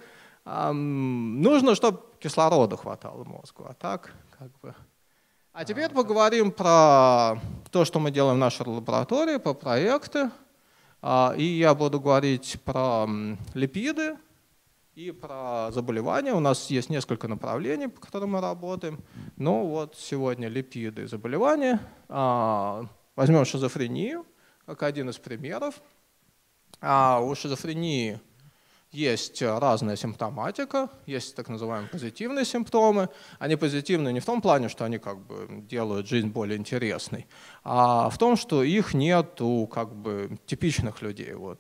Нужно, чтобы кислорода хватало мозгу, а так как бы. А теперь поговорим про то, что мы делаем в нашей лаборатории, про проекты. И я буду говорить про липиды и про заболевания. У нас есть несколько направлений, по которым мы работаем. Но вот сегодня липиды и заболевания. Возьмем шизофрению как один из примеров. У шизофрении есть разная симптоматика, есть так называемые позитивные симптомы. Они позитивны не в том плане, что они как бы делают жизнь более интересной, а в том, что их нет у как бы типичных людей. Вот,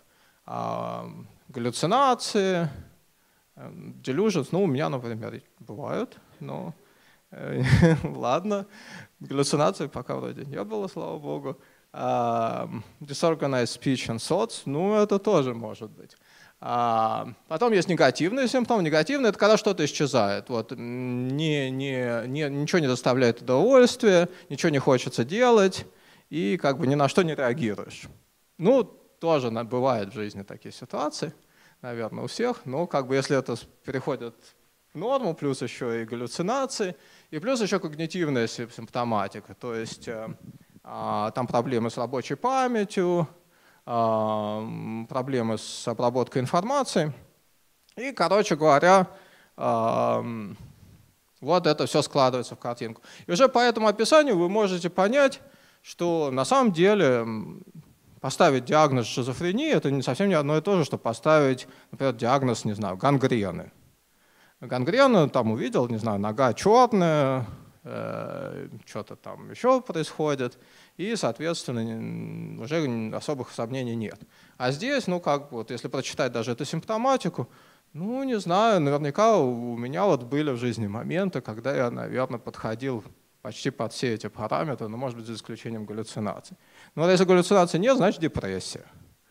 а, галлюцинации, delusions, ну у меня, например, бывают, но э, ладно, галлюцинаций пока вроде не было, слава богу. А, disorganized speech and thoughts, ну это тоже может быть. А потом есть негативные симптомы. Негативные — это когда что-то исчезает. Вот, не, не, не, ничего не доставляет удовольствия, ничего не хочется делать. и как бы ни на что не реагируешь. Ну, тоже бывают в жизни такие ситуации, наверное, у всех, но как бы если это переходит в норму, плюс еще и галлюцинации, и плюс еще когнитивная симптоматика, то есть а, там проблемы с рабочей памятью, а, проблемы с обработкой информации, и, короче говоря, а, вот это все складывается в картинку. И уже по этому описанию вы можете понять, что на самом деле поставить диагноз шизофрении — это не совсем не одно и то же, что поставить, например, диагноз, не знаю, гангрены. Гангрену там увидел, не знаю, нога черная, э, что-то там еще происходит, и, соответственно, уже особых сомнений нет. А здесь, ну как вот, если прочитать даже эту симптоматику, ну не знаю, наверняка у меня вот были в жизни моменты, когда я, наверное, подходил почти под все эти параметры, но, может быть, за исключением галлюцинаций. Но если галлюцинаций нет, значит депрессия.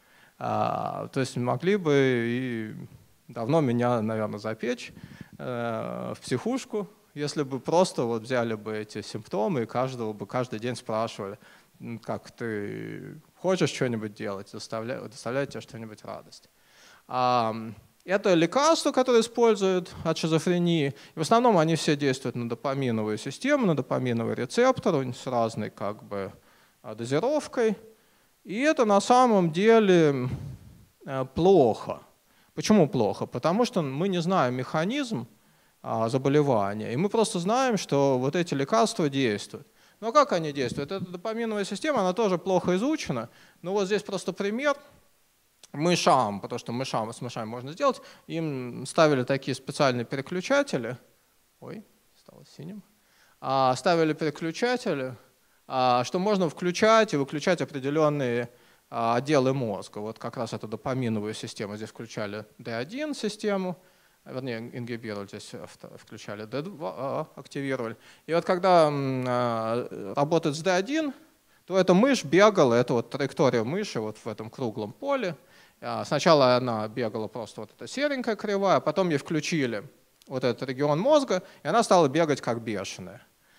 А, то есть могли бы и давно меня, наверное, запечь э, в психушку, если бы просто вот взяли бы эти симптомы и каждого бы каждый день спрашивали, как ты хочешь что-нибудь делать, доставляет, доставляет тебе что-нибудь радость. А, Это лекарства, которые используют от шизофрении. В основном они все действуют на допаминовую систему, на допаминовый рецептор с разной как бы дозировкой. И это на самом деле плохо. Почему плохо? Потому что мы не знаем механизм заболевания, и мы просто знаем, что вот эти лекарства действуют. Но как они действуют? Эта допаминовая система, она тоже плохо изучена. Но вот здесь просто пример. Мышам, потому что мышам, с мышами можно сделать, им ставили такие специальные переключатели. Ой, стало синим. А, ставили переключатели, а, что можно включать и выключать определенные а, отделы мозга. Вот как раз эту допаминовую систему. Здесь включали ди один систему, вернее, ингибировали, здесь включали ди два, активировали. И вот когда а, работает с ди один, то эта мышь бегала, это вот траектория мыши вот в этом круглом поле. Сначала она бегала просто вот эта серенькая кривая, потом ей включили вот этот регион мозга, и она стала бегать как бешеная.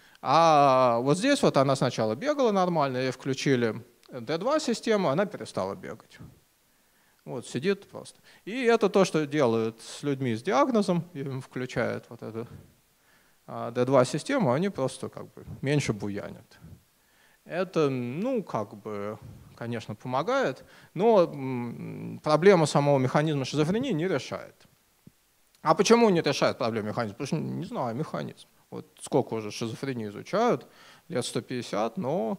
А вот здесь вот она сначала бегала нормально, ей включили ди два систему, она перестала бегать. Вот сидит просто. И это то, что делают с людьми с диагнозом, им включают вот эту ди два систему, они просто как бы меньше буянят. Это, ну, как бы, конечно, помогает, но проблема самого механизма шизофрении не решает. А почему не решает проблему механизма? Потому что не знаю механизм. Вот сколько уже шизофрении изучают, лет сто пятьдесят, но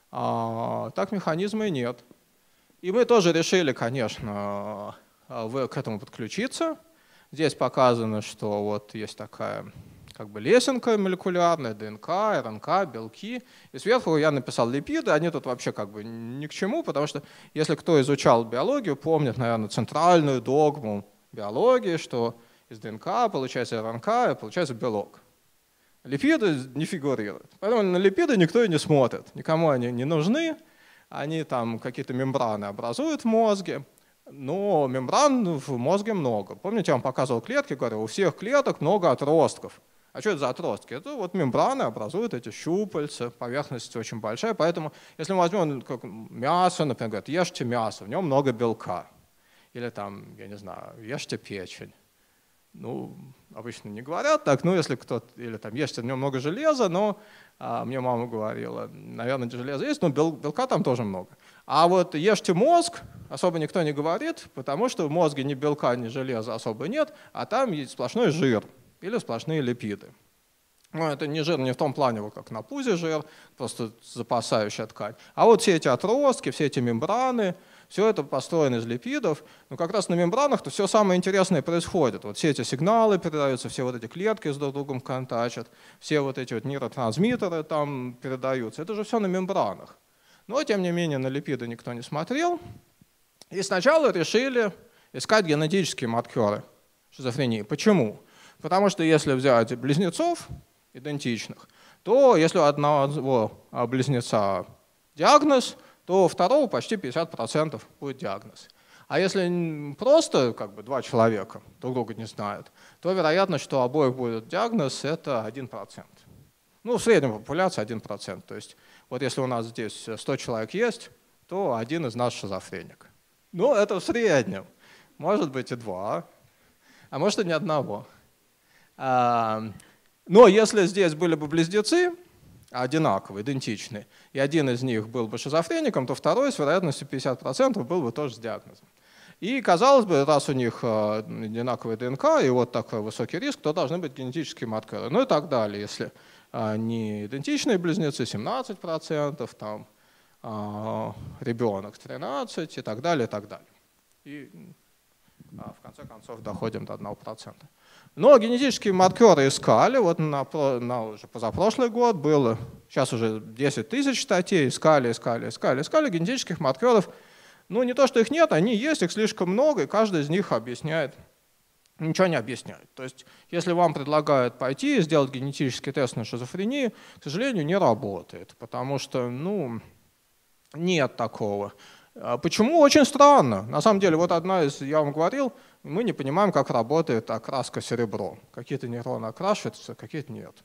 а, так механизма и нет. И мы тоже решили, конечно, к этому подключиться. Здесь показано, что вот есть такая как бы лесенка молекулярная, ДНК, РНК, белки. И сверху я написал липиды, они тут вообще как бы ни к чему, потому что если кто изучал биологию, помнит, наверное, центральную догму биологии, что из ДНК получается РНК и получается белок. Липиды не фигурируют. Поэтому на липиды никто и не смотрит, никому они не нужны, они там какие-то мембраны образуют в мозге. Но мембран в мозге много. Помните, я вам показывал клетки, говорю, у всех клеток много отростков. А что это за отростки? Это вот мембраны образуют эти щупальца, поверхность очень большая. Поэтому, если мы возьмем как мясо, например, говорят, ешьте мясо, в нем много белка. Или там, я не знаю, ешьте печень. Ну, обычно не говорят так, ну, если кто-то, или там ешьте, в нем много железа, но а, мне мама говорила, наверное, железа есть, но бел, белка там тоже много. А вот ешьте мозг, особо никто не говорит, потому что в мозге ни белка, ни железа особо нет, а там есть сплошной жир или сплошные липиды. Ну, это не жир не в том плане, вот как на пузе жир, просто запасающая ткань. А вот все эти отростки, все эти мембраны, все это построено из липидов. Но как раз на мембранах-то все самое интересное происходит. Вот все эти сигналы передаются, все вот эти клетки с друг другом контачат, все вот эти вот нейротрансмиттеры там передаются. Это же все на мембранах. Но, тем не менее, на липиды никто не смотрел. И сначала решили искать генетические маркеры шизофрении. Почему? Потому что если взять близнецов идентичных, то если у одного близнеца диагноз, то у второго почти пятьдесят процентов будет диагноз. А если просто как бы, два человека друг друга не знают, то вероятность, что у обоих будет диагноз, это один процент. Ну, в среднем популяция один процент. То есть вот если у нас здесь сто человек есть, то один из нас шизофреник. Ну, это в среднем. Может быть и два, а может и ни одного. Но если здесь были бы близнецы, одинаковые, идентичные, и один из них был бы шизофреником, то второй с вероятностью пятьдесят процентов был бы тоже с диагнозом. И казалось бы, раз у них одинаковый ДНК и вот такой высокий риск, то должны быть генетические маркеры. Ну и так далее. Если не идентичные близнецы, семнадцать процентов, там, ребенок тринадцать процентов и так далее, и так далее. И в конце концов доходим до одного процента. Но генетические маркеры искали, вот на, на уже позапрошлый год было, сейчас уже десять тысяч статей, искали, искали, искали, искали генетических маркеров. Ну не то, что их нет, они есть, их слишком много, и каждый из них объясняет, ничего не объясняет. То есть если вам предлагают пойти и сделать генетический тест на шизофрению, к сожалению, не работает, потому что ну, нет такого. Почему? Очень странно. На самом деле, вот одна из, я вам говорил, мы не понимаем, как работает окраска серебром. Какие-то нейроны окрашиваются, какие-то нет.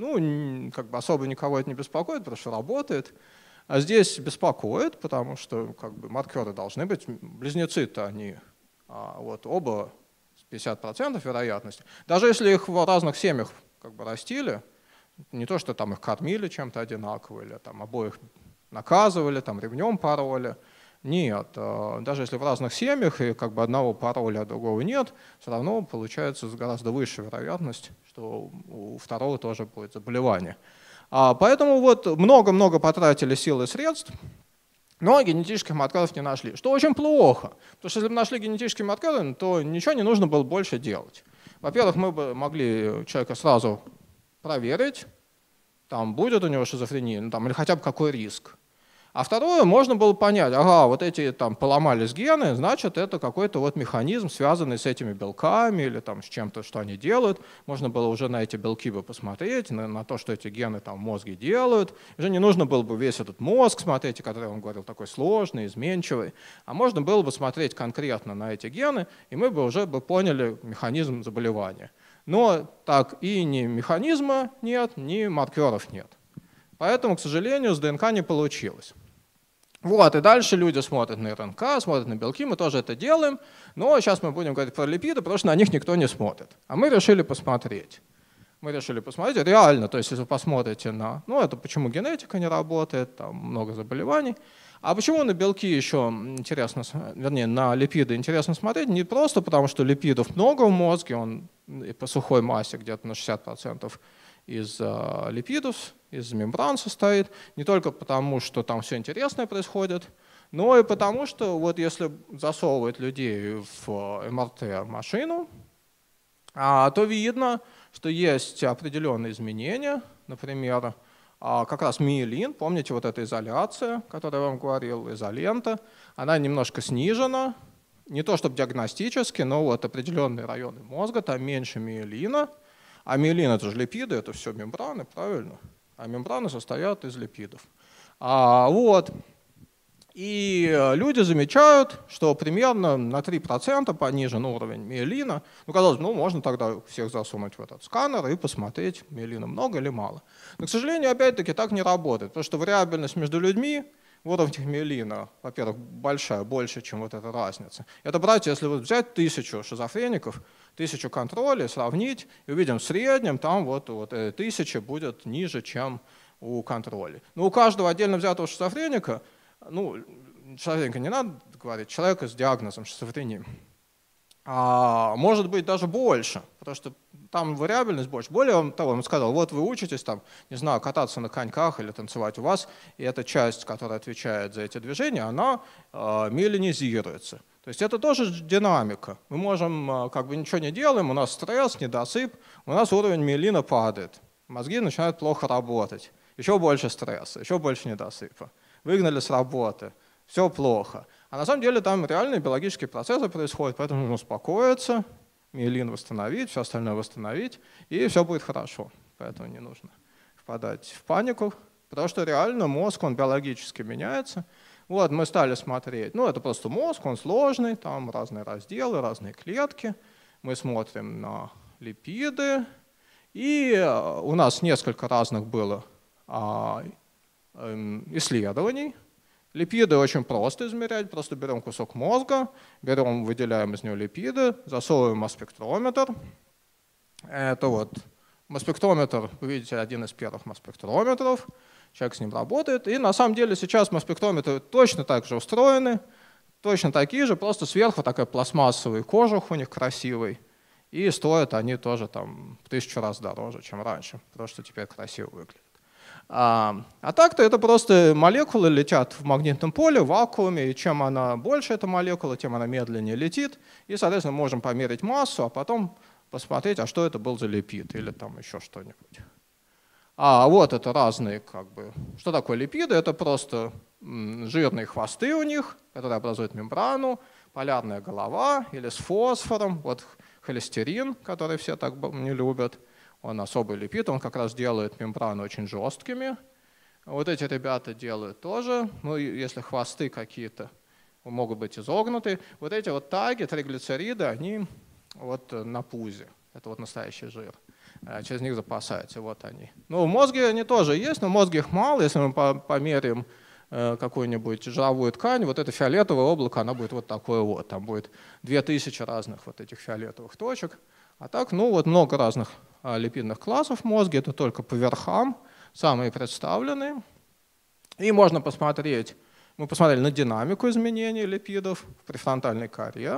Ну, как бы особо никого это не беспокоит, потому что работает. А здесь беспокоит, потому что как бы маркеры должны быть. Близнецы-то они а вот оба с пятьдесят процентов вероятности. Даже если их в разных семьях как бы растили, не то, что там их кормили чем-то одинаково, или там обоих наказывали, там ремнем пороли. Нет, даже если в разных семьях и как бы одного пароля, а другого нет, все равно получается гораздо высшая вероятность, что у второго тоже будет заболевание. Поэтому вот много-много потратили сил и средств, но генетических маркеров не нашли, что очень плохо, потому что если бы нашли генетические маркеры, то ничего не нужно было больше делать. Во-первых, мы бы могли человека сразу проверить, там будет у него шизофрения, ну, там, или хотя бы какой риск. А второе, можно было понять, ага, вот эти там поломались гены, значит, это какой-то вот механизм, связанный с этими белками или там с чем-то, что они делают. Можно было уже на эти белки бы посмотреть, на, на то, что эти гены там в мозге делают. Уже не нужно было бы весь этот мозг смотреть, который, я вам говорил, такой сложный, изменчивый. А можно было бы смотреть конкретно на эти гены, и мы бы уже бы поняли механизм заболевания. Но так и ни механизма нет, ни маркеров нет. Поэтому, к сожалению, с ДНК не получилось. Вот, и дальше люди смотрят на РНК, смотрят на белки, мы тоже это делаем, но сейчас мы будем говорить про липиды, потому что на них никто не смотрит. А мы решили посмотреть. Мы решили посмотреть реально, то есть если вы посмотрите на, ну это почему генетика не работает, там много заболеваний, а почему на белки еще интересно, вернее, на липиды интересно смотреть, не просто потому, что липидов много в мозге, он по сухой массе где-то на шестьдесят процентов из э, липидов, из мембран состоит, не только потому, что там все интересное происходит, но и потому, что вот если засовывать людей в эм эр тэ-машину, а, то видно, что есть определенные изменения, например, а, как раз миелин, помните вот эта изоляция, о которой я вам говорил, изолента, она немножко снижена, не то чтобы диагностически, но вот определенные районы мозга, там меньше миелина. А миелин — это же липиды, это все мембраны, правильно? А мембраны состоят из липидов. А, вот. И люди замечают, что примерно на три процента понижен уровень миелина. Ну, казалось бы, ну, можно тогда всех засунуть в этот сканер и посмотреть, миелина много или мало. Но, к сожалению, опять-таки так не работает, потому что вариабельность между людьми в уровнях миелина, во-первых, большая, больше, чем вот эта разница. Это, братья, если вот взять тысячу шизофреников, тысячу контролей, сравнить, и увидим в среднем, там вот, вот тысяча будет ниже, чем у контролей. Но у каждого отдельно взятого шизофреника, ну, шизофреника не надо говорить, человека с диагнозом шизофрении, а может быть даже больше, потому что там вариабельность больше. Более того, он сказал, вот вы учитесь там, не знаю, кататься на коньках или танцевать у вас, и эта часть, которая отвечает за эти движения, она э, миелинизируется. То есть это тоже динамика. Мы можем, как бы ничего не делаем, у нас стресс, недосып, у нас уровень миелина падает, мозги начинают плохо работать, еще больше стресса, еще больше недосыпа. Выгнали с работы, все плохо. А на самом деле там реальные биологические процессы происходят, поэтому нужно успокоиться, миелин восстановить, все остальное восстановить, и все будет хорошо. Поэтому не нужно впадать в панику, потому что реально мозг, он биологически меняется. Вот мы стали смотреть, ну это просто мозг, он сложный, там разные разделы, разные клетки. Мы смотрим на липиды, И у нас несколько разных было исследований. Липиды очень просто измерять, просто берем кусок мозга, берем, выделяем из него липиды, засовываем в масс-спектрометр. Это вот масс-спектрометр, вы видите, один из первых масс-спектрометров. Человек с ним работает. И на самом деле сейчас масс-спектрометры точно так же устроены, точно такие же, просто сверху такой пластмассовый кожух у них красивый. И стоят они тоже там в тысячу раз дороже, чем раньше, потому что теперь красиво выглядит. А, а так-то это просто молекулы летят в магнитном поле, в вакууме, и чем она больше, эта молекула, тем она медленнее летит. И, соответственно, можем померить массу, а потом посмотреть, а что это был за липид или там еще что-нибудь. А вот это разные, как бы, что такое липиды? Это просто жирные хвосты у них, которые образуют мембрану, полярная голова или с фосфором. Вот холестерин, который все так не любят. Он особый липид, он как раз делает мембраны очень жесткими. Вот эти ребята делают тоже, ну, если хвосты какие-то могут быть изогнуты. Вот эти вот таги, триглицериды, они вот на пузе. Это вот настоящий жир. Через них запасаются, вот они. Ну, в мозге они тоже есть, но в мозге их мало. Если мы померяем какую-нибудь жировую ткань, вот это фиолетовое облако, оно будет вот такое вот. Там будет две тысячи разных вот этих фиолетовых точек. А так, ну вот много разных липидных классов в мозге, это только по верхам, самые представленные. И можно посмотреть, мы посмотрели на динамику изменений липидов в префронтальной коре.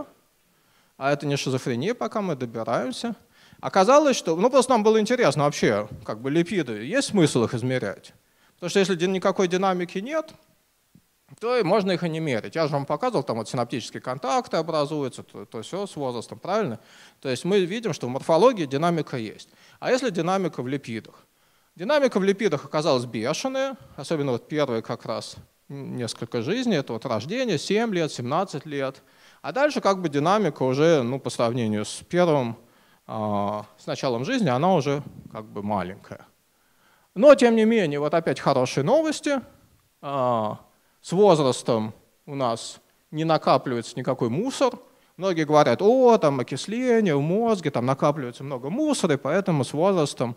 А это не шизофрения, пока мы добираемся. Оказалось, что, ну просто нам было интересно вообще, как бы липиды, есть смысл их измерять? Потому что если никакой динамики нет, то можно их и не мерить. Я же вам показывал, там вот синаптические контакты образуются, то, то все с возрастом, правильно? То есть мы видим, что в морфологии динамика есть. А если динамика в липидах? Динамика в липидах оказалась бешеная, особенно вот первые как раз несколько жизней, это вот рождение, семь лет, семнадцать лет. А дальше как бы динамика уже, ну, по сравнению с первым, э, с началом жизни, она уже как бы маленькая. Но тем не менее, вот опять хорошие новости. Э, С возрастом у нас не накапливается никакой мусор. Многие говорят, о, там окисление в мозге, там накапливается много мусора, и поэтому с возрастом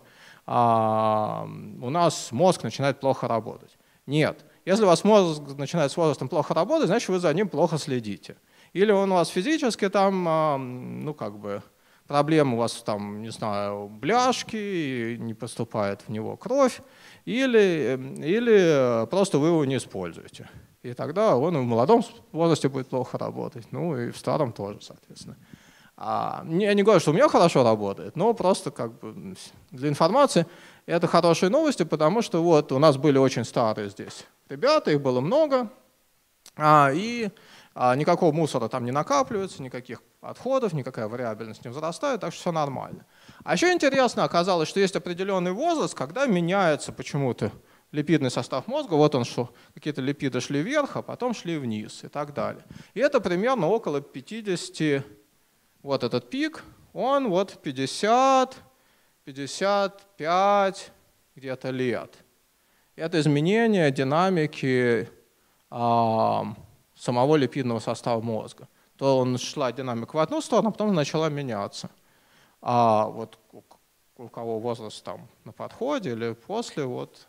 а, у нас мозг начинает плохо работать. Нет. Если у вас мозг начинает с возрастом плохо работать, значит, вы за ним плохо следите. Или он у вас физически там, а, ну как бы, проблемы у вас там, не знаю, бляшки, не поступает в него кровь, или, или просто вы его не используете. И тогда он и в молодом возрасте будет плохо работать, ну и в старом тоже, соответственно. А, я не говорю, что у меня хорошо работает, но просто как бы для информации это хорошие новости, потому что вот у нас были очень старые здесь ребята, их было много, а, и а, никакого мусора там не накапливается, никаких отходов, никакая вариабельность не возрастает, так что все нормально. А еще интересно оказалось, что есть определенный возраст, когда меняется почему-то липидный состав мозга. Вот он, что какие-то липиды шли вверх, а потом шли вниз и так далее. И это примерно около пятидесяти, вот этот пик, он вот пятьдесят, пятьдесят пять где-то лет. Это изменение динамики а, самого липидного состава мозга. То он шла динамика в одну сторону, а потом начала меняться. А вот у кого возраст там на подходе или после. Вот.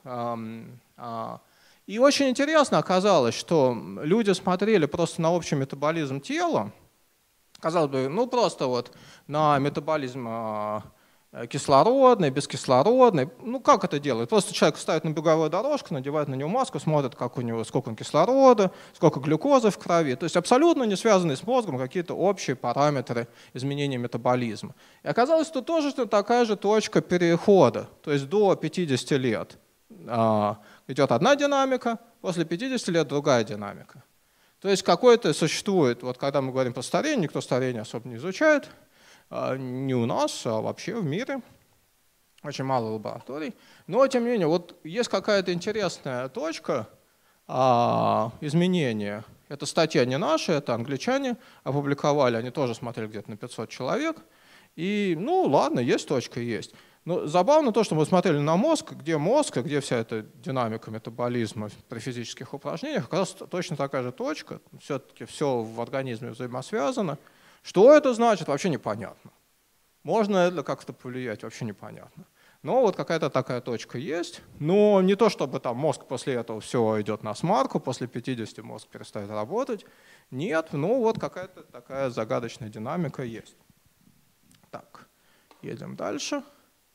И очень интересно оказалось, что люди смотрели просто на общий метаболизм тела, казалось бы, ну просто вот на метаболизм кислородный, бескислородный. Ну как это делают? Просто человек ставит на беговую дорожку, надевает на него маску, смотрит, как у него, сколько он кислорода, сколько глюкозы в крови. То есть абсолютно не связанные с мозгом какие-то общие параметры изменения метаболизма. И оказалось, что тоже такая же точка перехода, то есть до пятидесяти лет идет одна динамика, после пятидесяти лет другая динамика. То есть какой-то существует, вот когда мы говорим про старение, никто старение особо не изучает, не у нас, а вообще в мире. Очень мало лабораторий. Но, тем не менее, вот есть какая-то интересная точка а, изменения. Это статья не наша, это англичане опубликовали. Они тоже смотрели где-то на пятьсот человек. И, ну, ладно, есть точка, есть. Но забавно то, что мы смотрели на мозг, где мозг, где вся эта динамика метаболизма при физических упражнениях, оказалась точно такая же точка. Все-таки все в организме взаимосвязано. Что это значит, вообще непонятно. Можно это как-то повлиять, вообще непонятно. Но вот какая-то такая точка есть. Но не то, чтобы там мозг после этого все идет на смарку, после пятидесяти мозг перестает работать. Нет, ну вот какая-то такая загадочная динамика есть. Так, едем дальше.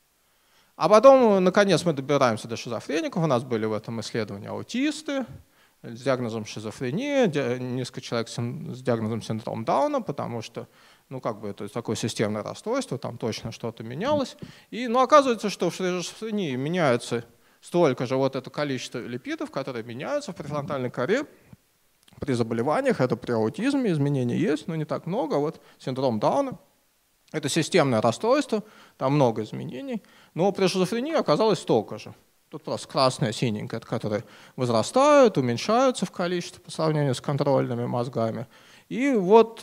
А потом, наконец, мы добираемся до шизофреников. У нас были в этом исследовании аутисты с диагнозом шизофрения, несколько человек с диагнозом синдром Дауна, потому что, ну, как бы это такое системное расстройство, там точно что-то менялось. И, ну, оказывается, что в шизофрении меняется столько же вот это количество липидов, которые меняются в префронтальной коре при заболеваниях. Это при аутизме изменения есть, но не так много. Вот синдром Дауна. Это системное расстройство, там много изменений, но при шизофрении оказалось столько же. Тут просто красное, синенькое, которые возрастают, уменьшаются в количестве по сравнению с контрольными мозгами. И вот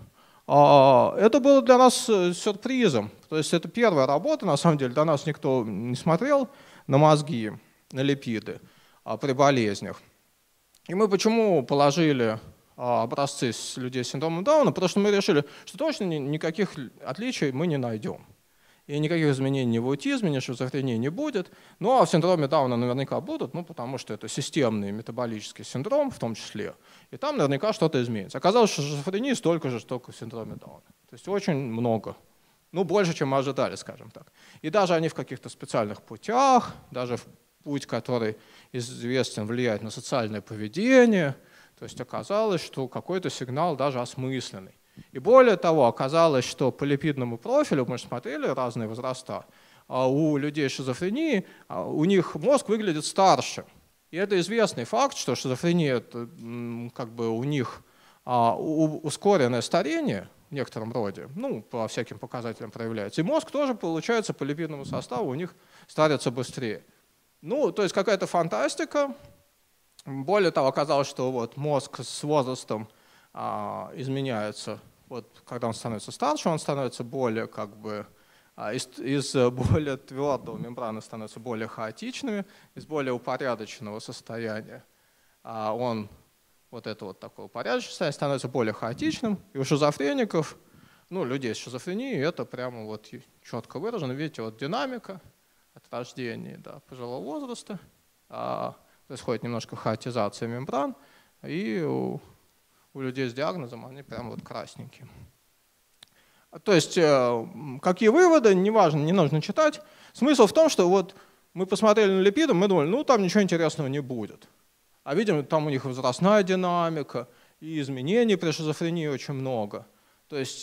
а, это было для нас сюрпризом. То есть это первая работа, на самом деле, до нас никто не смотрел на мозги, на липиды а, при болезнях. И мы почему положили образцы с людей с синдромом Дауна, потому что мы решили, что точно никаких отличий мы не найдем. И никаких изменений ни в аутизме, ни в шизофрении не будет. Ну а в синдроме Дауна наверняка будут, ну, потому что это системный метаболический синдром в том числе. И там наверняка что-то изменится. Оказалось, что шизофрении столько же, столько в синдроме Дауна. То есть очень много. Ну, больше, чем мы ожидали, скажем так. И даже они в каких-то специальных путях, даже в путь, который известен, влияет на социальное поведение. То есть оказалось, что какой-то сигнал даже осмысленный. И более того, оказалось, что по липидному профилю, мы же смотрели разные возраста, у людей с шизофренией, у них мозг выглядит старше. И это известный факт, что шизофрения, это, как бы у них ускоренное старение в некотором роде, ну, по всяким показателям проявляется. И мозг тоже, получается, по липидному составу у них старится быстрее. Ну, то есть какая-то фантастика. Более того, оказалось, что вот мозг с возрастом а, изменяется. Вот, когда он становится старше, он становится более, как бы, а, из, из более твердого мембраны становятся более хаотичными, из более упорядоченного состояния а он, вот это вот такое упорядоченное состояние, становится более хаотичным. И у шизофреников, ну, людей с шизофренией, это прямо вот четко выражено. Видите, вот динамика от рождения до пожилого возраста. А, происходит немножко хаотизация мембран, и у, у людей с диагнозом они прям вот красненькие. То есть какие выводы, неважно, не нужно читать. Смысл в том, что вот мы посмотрели на липиды, мы думали, ну там ничего интересного не будет. А видим, там у них возрастная динамика, и изменений при шизофрении очень много. То есть,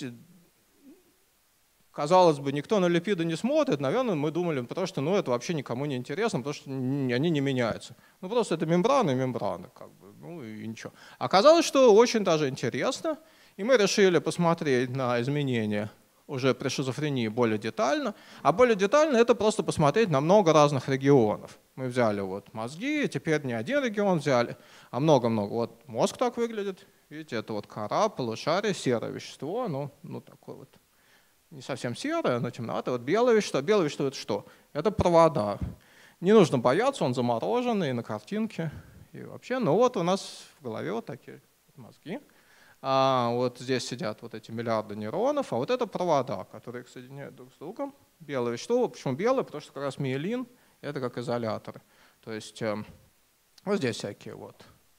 казалось бы, никто на липиды не смотрит, наверное, мы думали, потому что ну, это вообще никому не интересно, потому что они не меняются. Ну просто это мембраны и мембраны, как бы, ну и ничего. Оказалось, что очень даже интересно, и мы решили посмотреть на изменения уже при шизофрении более детально. А более детально это просто посмотреть на много разных регионов. Мы взяли вот мозги, теперь не один регион взяли, а много-много. Вот мозг так выглядит, видите, это вот кора, полушарие, серое вещество, ну, ну такое вот. Не совсем серое, но темноватое. Вот белое вещество. Белое вещество — это что? Это провода. Не нужно бояться, он замороженный на картинке. И вообще, ну вот у нас в голове вот такие мозги. А вот здесь сидят вот эти миллиарды нейронов, а вот это провода, которые их соединяют друг с другом. Белое вещество. Почему белое? Потому что как раз миелин — это как изоляторы. То есть вот здесь всякие вот.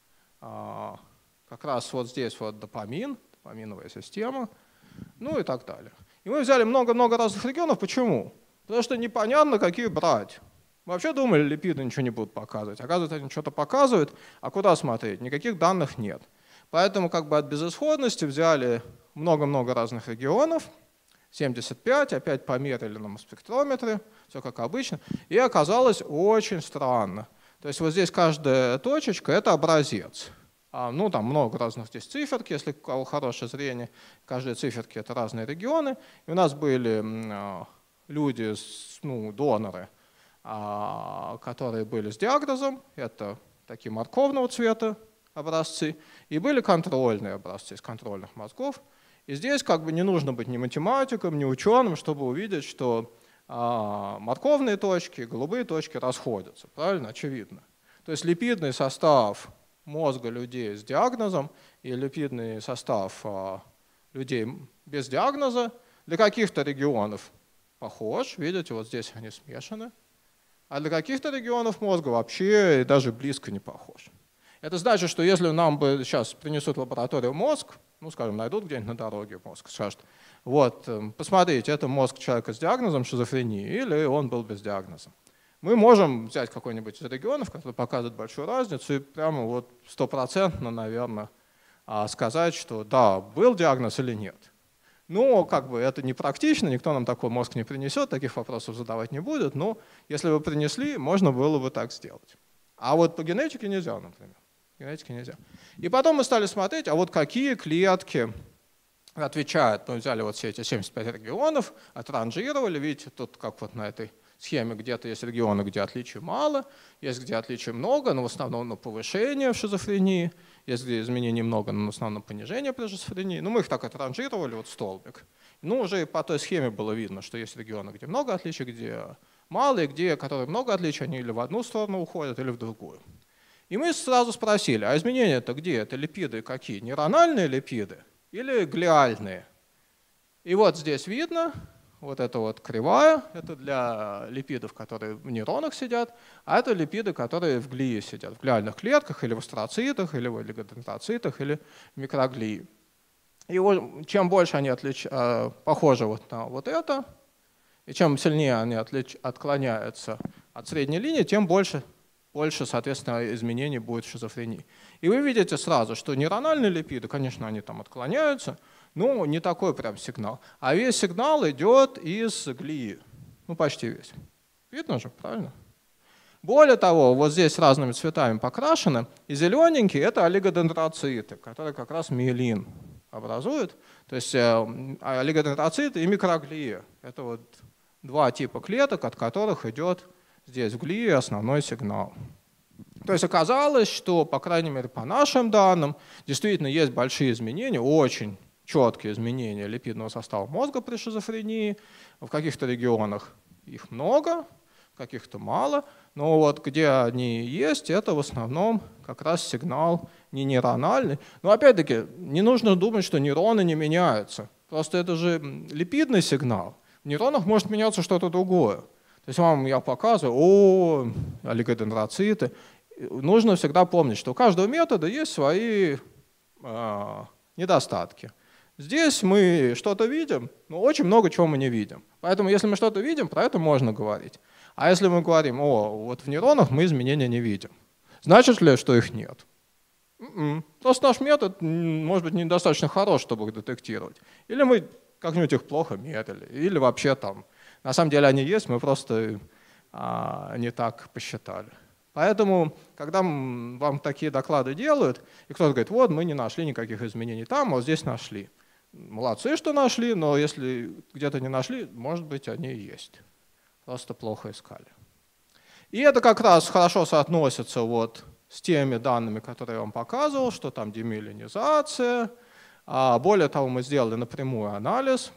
Как раз вот здесь вот допамин, допаминовая система, ну и так далее. И мы взяли много-много разных регионов. Почему? Потому что непонятно, какие брать. Мы вообще думали, липиды ничего не будут показывать. Оказывается, они что-то показывают, а куда смотреть? Никаких данных нет. Поэтому как бы от безысходности взяли много-много разных регионов, семьдесят пять, опять померили на спектрометре, все как обычно, и оказалось очень странно. То есть вот здесь каждая точечка — это образец. Ну, там много разных здесь циферки, если у кого хорошее зрение, каждые циферки — это разные регионы. И у нас были люди, ну, доноры, которые были с диагнозом, это такие морковного цвета образцы, и были контрольные образцы из контрольных мозгов. И здесь как бы не нужно быть ни математиком, ни ученым, чтобы увидеть, что морковные точки и голубые точки расходятся. Правильно? Очевидно. То есть липидный состав мозга людей с диагнозом и липидный состав людей без диагноза для каких-то регионов похож, видите, вот здесь они смешаны. А для каких-то регионов мозга вообще даже близко не похож. Это значит, что если нам бы сейчас принесут в лабораторию мозг, ну, скажем, найдут где-нибудь на дороге мозг, скажут, вот, посмотрите, это мозг человека с диагнозом шизофрении, или он был без диагноза. Мы можем взять какой-нибудь из регионов, который показывает большую разницу, и прямо вот стопроцентно, наверное, сказать, что да, был диагноз или нет. Но как бы это не практично, никто нам такой мозг не принесет, таких вопросов задавать не будет, но если бы принесли, можно было бы так сделать. А вот по генетике нельзя, например. Генетике нельзя. И потом мы стали смотреть, а вот какие клетки отвечают. Мы взяли вот все эти семьдесят пять регионов, отранжировали, видите, тут как вот на этой схеме где-то есть регионы, где отличий мало, есть где отличий много, но в основном на повышение в шизофрении, есть где изменений много, но в основном на понижение при шизофрении. Ну, мы их так отранжировали, вот столбик. Ну, уже по той схеме было видно, что есть регионы, где много отличий, где мало, и где, которые много отличий, они или в одну сторону уходят, или в другую. И мы сразу спросили, а изменения-то где? Это липиды какие? Нейрональные липиды или глиальные? И вот здесь видно, вот это вот кривая, это для липидов, которые в нейронах сидят, а это липиды, которые в глии сидят, в глиальных клетках, или в астроцитах, или в олигодендроцитах, или в микроглии. И вот, чем больше они отлич... похожи вот на вот это, и чем сильнее они отлич... отклоняются от средней линии, тем больше больше, соответственно, изменений будет в шизофрении. И вы видите сразу, что нейрональные липиды, конечно, они там отклоняются, но не такой прям сигнал. А весь сигнал идет из глии. Ну, почти весь. Видно же, правильно? Более того, вот здесь разными цветами покрашены, и зелененькие — это олигодендроциты, которые как раз миелин образуют. То есть олигодендроциты и микроглия. Это вот два типа клеток, от которых идет здесь в глии основной сигнал. То есть оказалось, что, по крайней мере, по нашим данным, действительно есть большие изменения, очень четкие изменения липидного состава мозга при шизофрении. В каких-то регионах их много, в каких-то мало. Но вот где они есть, это в основном как раз сигнал не нейрональный. Но опять-таки, не нужно думать, что нейроны не меняются. Просто это же липидный сигнал. В нейронах может меняться что-то другое. То есть вам я показываю, о, олигодендроциты. Нужно всегда помнить, что у каждого метода есть свои э, недостатки. Здесь мы что-то видим, но очень много чего мы не видим. Поэтому если мы что-то видим, про это можно говорить. А если мы говорим, о, вот в нейронах мы изменения не видим, значит ли, что их нет? Mm-mm. Просто наш метод, может быть, недостаточно хорош, чтобы их детектировать. Или мы как-нибудь их плохо мерили, или вообще там. На самом деле они есть, мы просто а, не так посчитали. Поэтому, когда вам такие доклады делают, и кто-то говорит, вот мы не нашли никаких изменений там, а вот здесь нашли. Молодцы, что нашли, но если где-то не нашли, может быть, они и есть. Просто плохо искали. И это как раз хорошо соотносится вот с теми данными, которые я вам показывал, что там демиелинизация. А более того, мы сделали напрямую анализ,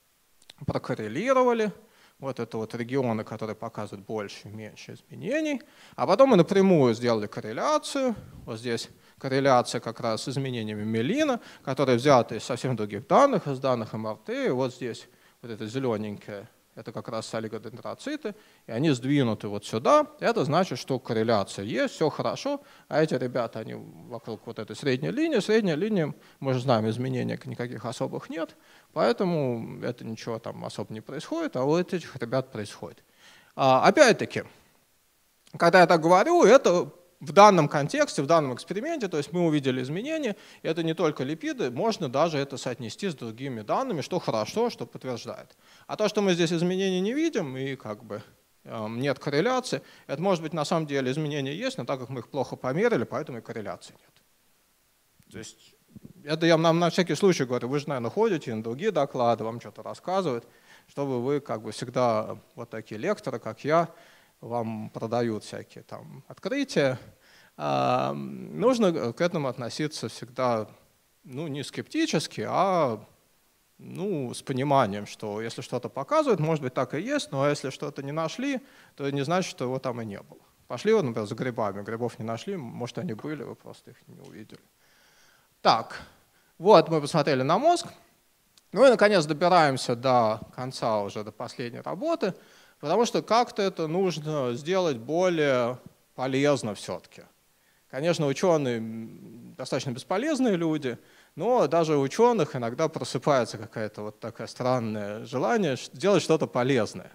прокоррелировали. Вот это вот регионы, которые показывают больше и меньше изменений. А потом мы напрямую сделали корреляцию. Вот здесь корреляция как раз с изменениями миелина, которые взяты из совсем других данных, из данных эм эр тэ. И вот здесь вот это зелененькое, это как раз олигодендроциты, и они сдвинуты вот сюда. Это значит, что корреляция есть, все хорошо. А эти ребята, они вокруг вот этой средней линии. Средняя линия, мы же знаем, изменений никаких особых нет. Поэтому это ничего там особо не происходит, а у этих ребят происходит. А, опять-таки, когда я так говорю, это в данном контексте, в данном эксперименте, то есть мы увидели изменения, и это не только липиды, можно даже это соотнести с другими данными, что хорошо, что подтверждает. А то, что мы здесь изменений не видим и как бы э, нет корреляции, это может быть на самом деле изменения есть, но так как мы их плохо померили, поэтому и корреляции нет. То есть это я нам на всякий случай говорю, вы же, наверное, ходите на другие доклады, вам что-то рассказывают, чтобы вы как бы всегда вот такие лекторы, как я, вам продают всякие там открытия, а, нужно к этому относиться всегда ну, не скептически, а ну, с пониманием, что если что-то показывают, может быть, так и есть, но если что-то не нашли, то не значит, что его там и не было. Пошли, вот, например, за грибами, грибов не нашли, может, они были, вы просто их не увидели. Так, вот мы посмотрели на мозг. Ну и, наконец, добираемся до конца уже, до последней работы, потому что как-то это нужно сделать более полезно все-таки. Конечно, ученые достаточно бесполезные люди, но даже у ученых иногда просыпается какое-то вот такое странное желание сделать что-то полезное.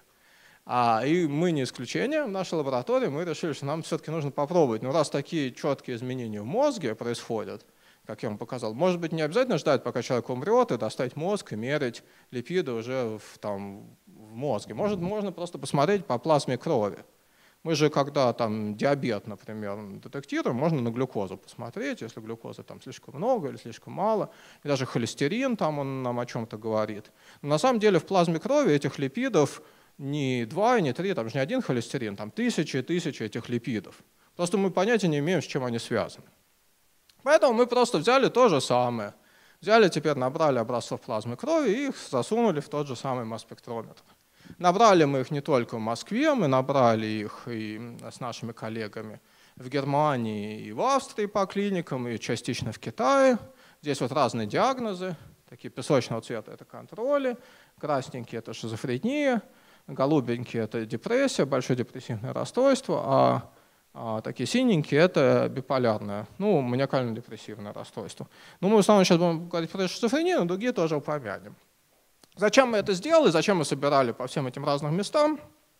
А, и мы не исключение. В нашей лаборатории мы решили, что нам все-таки нужно попробовать. Ну, раз такие четкие изменения в мозге происходят, как я вам показал, может быть, не обязательно ждать, пока человек умрет, и достать мозг и мерить липиды уже в, там, в мозге. Может, можно просто посмотреть по плазме крови. Мы же, когда там диабет, например, детектируем, можно на глюкозу посмотреть, если глюкозы там слишком много или слишком мало. И даже холестерин там он нам о чем-то говорит. Но на самом деле в плазме крови этих липидов не два и не три, там же не один холестерин, там тысячи и тысячи этих липидов. Просто мы понятия не имеем, с чем они связаны. Поэтому мы просто взяли то же самое. Взяли, теперь набрали образцов плазмы крови и их засунули в тот же самый масс-спектрометр. Набрали мы их не только в Москве, мы набрали их и с нашими коллегами в Германии и в Австрии по клиникам, и частично в Китае. Здесь вот разные диагнозы, такие песочного цвета — это контроли, красненькие — это шизофрения, голубенькие — это депрессия, большое депрессивное расстройство, а, а такие синенькие — это биполярное, ну, маниакально-депрессивное расстройство. Ну, мы в основном сейчас будем говорить про шизофрению, но другие тоже упомянем. Зачем мы это сделали, зачем мы собирали по всем этим разным местам?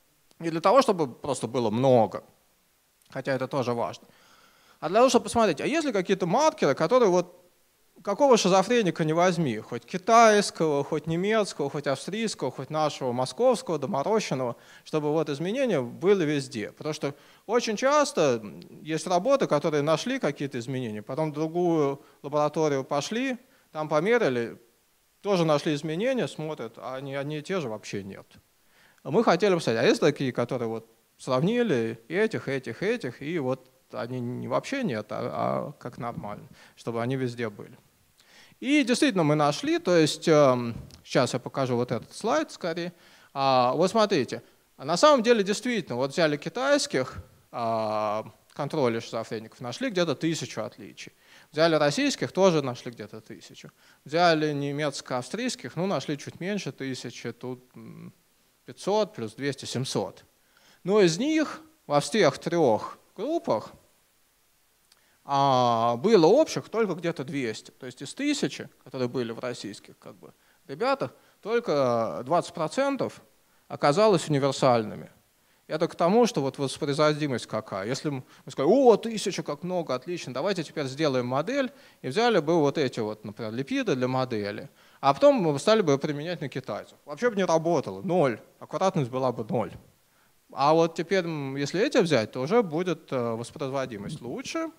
Не для того, чтобы просто было много, хотя это тоже важно, а для того, чтобы посмотреть, а есть ли какие-то маркеры, которые вот какого шизофреника не возьми, хоть китайского, хоть немецкого, хоть австрийского, хоть нашего московского, доморощенного, чтобы вот изменения были везде. Потому что очень часто есть работы, которые нашли какие-то изменения, потом в другую лабораторию пошли, там померили, тоже нашли изменения, смотрят, а они одни и те же вообще нет. Мы хотели посмотреть, а есть такие, которые вот сравнили этих, этих, этих, и вот они вообще нет, а, а как нормально, чтобы они везде были. И действительно мы нашли, то есть э, сейчас я покажу вот этот слайд скорее. А, вот смотрите, на самом деле действительно, вот взяли китайских а, контролей шизофреников, нашли где-то тысячу отличий. Взяли российских, тоже нашли где-то тысячу. Взяли немецко-австрийских, ну нашли чуть меньше тысячи, тут пятьсот плюс двести — семьсот. Но из них во всех трех группах а, было общих только где-то двести. То есть из тысячи, которые были в российских как бы, ребятах, только двадцать процентов оказалось универсальными. Это к тому, что вот воспроизводимость какая. Если мы сказали, о, тысяча, как много, отлично, давайте теперь сделаем модель, и взяли бы вот эти вот, например, липиды для модели, а потом мы стали бы применять на китайцев. Вообще бы не работало, ноль, аккуратность была бы ноль. А вот теперь, если эти взять, то уже будет воспроизводимость лучше.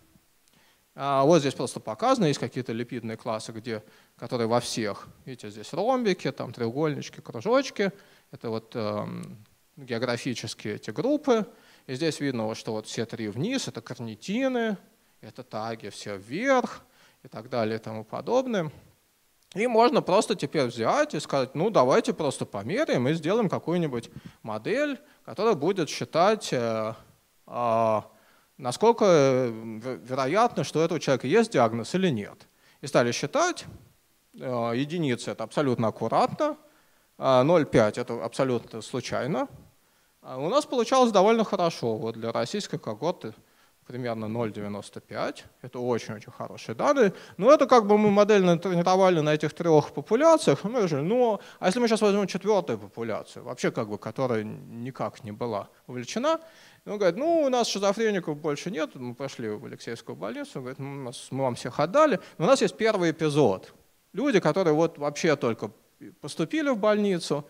Вот здесь просто показано, есть какие-то липидные классы, где, которые во всех, видите, здесь ромбики, там треугольнички, кружочки, это вот географические эти группы. И здесь видно, что вот все три вниз — это карнитины, это таги все вверх и так далее и тому подобное. И можно просто теперь взять и сказать, ну давайте просто померяем и сделаем какую-нибудь модель, которая будет считать, э, э, насколько вероятно, что у этого человека есть диагноз или нет. И стали считать, э, единицы — это абсолютно аккуратно, ноль целых пять — это абсолютно случайно. У нас получалось довольно хорошо. Вот для российской когорты примерно ноль целых девяносто пять. Это очень-очень хорошие данные. Но это как бы мы модель натренировали на этих трех популяциях. Мы решили, ну, а если мы сейчас возьмем четвертую популяцию, вообще как бы, которая никак не была увлечена, он говорит, ну, у нас шизофреников больше нет. Мы пошли в Алексеевскую больницу, он говорит, мы вам всех отдали. Но у нас есть первый эпизод. Люди, которые вот вообще только поступили в больницу,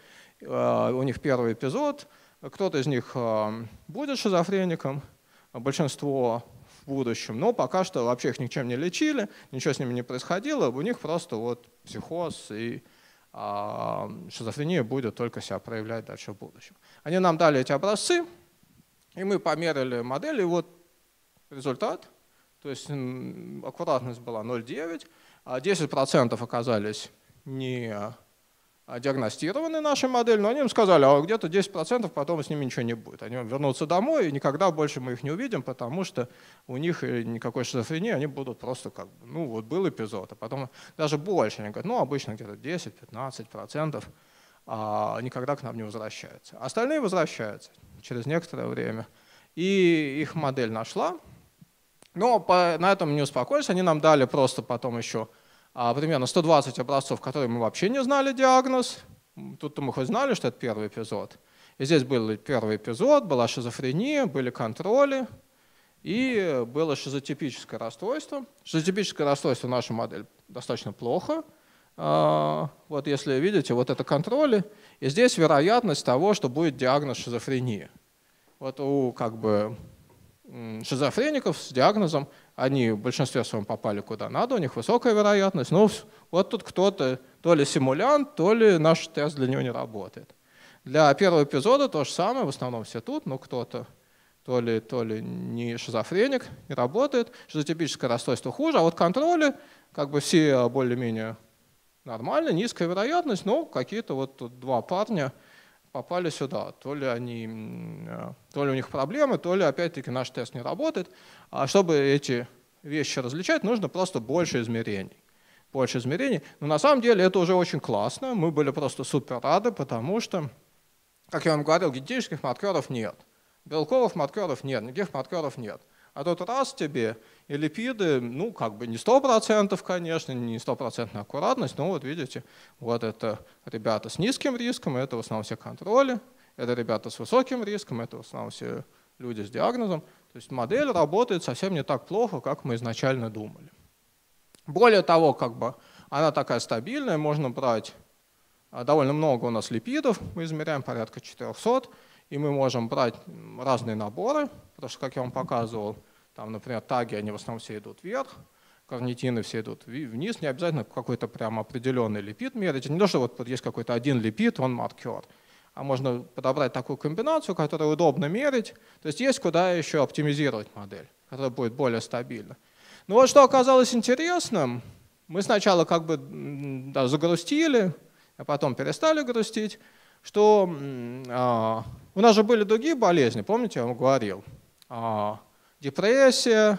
у них первый эпизод, кто-то из них будет шизофреником, большинство в будущем, но пока что вообще их ничем не лечили, ничего с ними не происходило, у них просто вот психоз и шизофрения будет только себя проявлять дальше в будущем. Они нам дали эти образцы, и мы померили модель, и вот результат, то есть аккуратность была ноль целых девять, а десять процентов оказались не диагностированы нашей моделью, но они им сказали, а где-то десять процентов потом с ними ничего не будет. Они вернутся домой, и никогда больше мы их не увидим, потому что у них никакой шизофрении, они будут просто как бы, ну вот был эпизод, а потом даже больше. Они говорят, ну обычно где-то десять-пятнадцать процентов а, никогда к нам не возвращаются. Остальные возвращаются через некоторое время. И их модель нашла. Но по, на этом не успокоились, они нам дали просто потом еще а, примерно сто двадцать образцов, которые мы вообще не знали диагноз. Тут-то мы хоть знали, что это первый эпизод. И здесь был первый эпизод, была шизофрения, были контроли и было шизотипическое расстройство. Шизотипическое расстройство наша модель достаточно плохо. А, вот если видите, вот это контроли, и здесь вероятность того, что будет диагноз шизофрения. Вот у как бы шизофреников с диагнозом, они в большинстве своем попали куда надо, у них высокая вероятность. Но вот тут кто-то то ли симулянт, то ли наш тест для него не работает. Для первого эпизода то же самое, в основном все тут, но кто-то то ли, то ли не шизофреник, не работает. Шизотипическое расстройство хуже, а вот контроли, как бы все более-менее нормально, низкая вероятность, но какие-то вот тут два парня попали сюда. То ли, они, то ли у них проблемы, то ли опять-таки наш тест не работает. А чтобы эти вещи различать, нужно просто больше измерений. Больше измерений. Но на самом деле это уже очень классно. Мы были просто супер рады, потому что, как я вам говорил, генетических маркеров нет. Белковых маркеров нет, никаких маркеров нет. А тут раз тебе и липиды, ну, как бы не сто процентов, конечно, не стопроцентная аккуратность, но вот видите, вот это ребята с низким риском, это в основном все контроли, это ребята с высоким риском, это в основном все люди с диагнозом. То есть модель работает совсем не так плохо, как мы изначально думали. Более того, как бы она такая стабильная, можно брать довольно много у нас липидов, мы измеряем порядка четырёхсот. И мы можем брать разные наборы, потому что, как я вам показывал, там, например, таги, они в основном все идут вверх, карнитины все идут вниз, не обязательно какой-то прям определенный липид мерить. Не то, что вот есть какой-то один липид, он маркер, а можно подобрать такую комбинацию, которую удобно мерить. То есть есть куда еще оптимизировать модель, которая будет более стабильна. Но вот что оказалось интересным, мы сначала как бы да, загрустили, а потом перестали грустить, что а, у нас же были другие болезни, помните, я вам говорил, а, депрессия,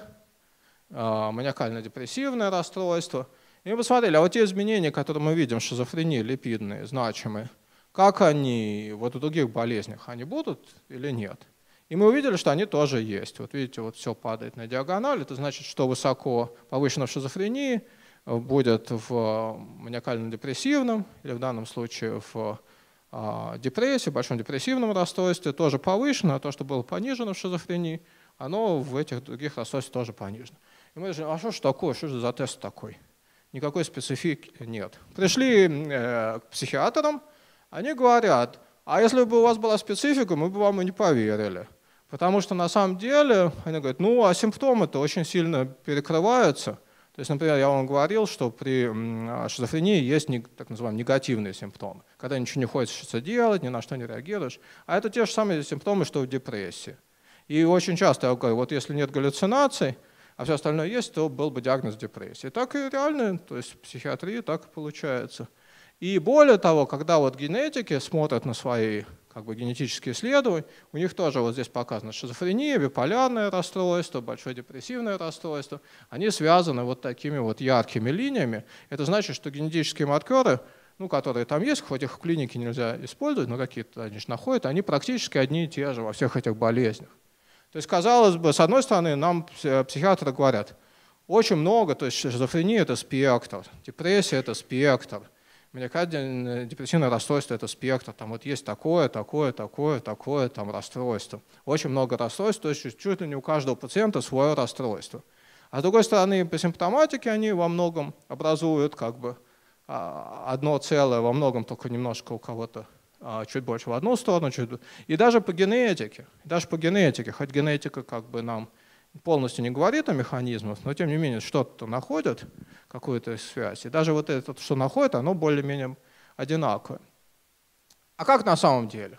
а, маниакально-депрессивное расстройство. И мы посмотрели, а вот те изменения, которые мы видим в шизофрении, липидные, значимые, как они вот в других болезнях, они будут или нет? И мы увидели, что они тоже есть. Вот видите, вот все падает на диагональ, это значит, что высоко повышено в шизофрении будет в маниакально-депрессивном, или в данном случае в депрессии, в большом депрессивном расстройстве тоже повышено, а то, что было понижено в шизофрении, оно в этих других расстройствах тоже понижено. И мы говорим, а что ж такое, что же за тест такой? Никакой специфики нет. Пришли э, к психиатрам, они говорят, а если бы у вас была специфика, мы бы вам и не поверили. Потому что на самом деле, они говорят, ну а симптомы-то очень сильно перекрываются. То есть, например, я вам говорил, что при шизофрении есть так называемые негативные симптомы, когда ничего не хочется делать, ни на что не реагируешь. А это те же самые симптомы, что в депрессии. И очень часто я говорю, вот если нет галлюцинаций, а все остальное есть, то был бы диагноз депрессии. Так и реально, то есть в психиатрии так и получается. И более того, когда вот генетики смотрят на свои как бы, генетические исследования, у них тоже вот здесь показано шизофрения, биполярное расстройство, большое депрессивное расстройство. Они связаны вот такими вот яркими линиями. Это значит, что генетические маркеры, ну, которые там есть, хоть их в клинике нельзя использовать, но какие-то они же находят, они практически одни и те же во всех этих болезнях. То есть, казалось бы, с одной стороны, нам психиатры говорят, очень много, то есть шизофрения – это спектр, депрессия – это спектр, маниакальное депрессивное расстройство – это спектр, там вот есть такое, такое, такое, такое там расстройство. Очень много расстройств, то есть чуть ли не у каждого пациента свое расстройство. А с другой стороны, по симптоматике они во многом образуют как бы одно целое, во многом только немножко у кого-то чуть больше в одну сторону, чуть... и даже по генетике, даже по генетике, хоть генетика как бы нам полностью не говорит о механизмах, но тем не менее что-то находят, какую-то связь, и даже вот это, что находят, оно более-менее одинаковое. А как на самом деле?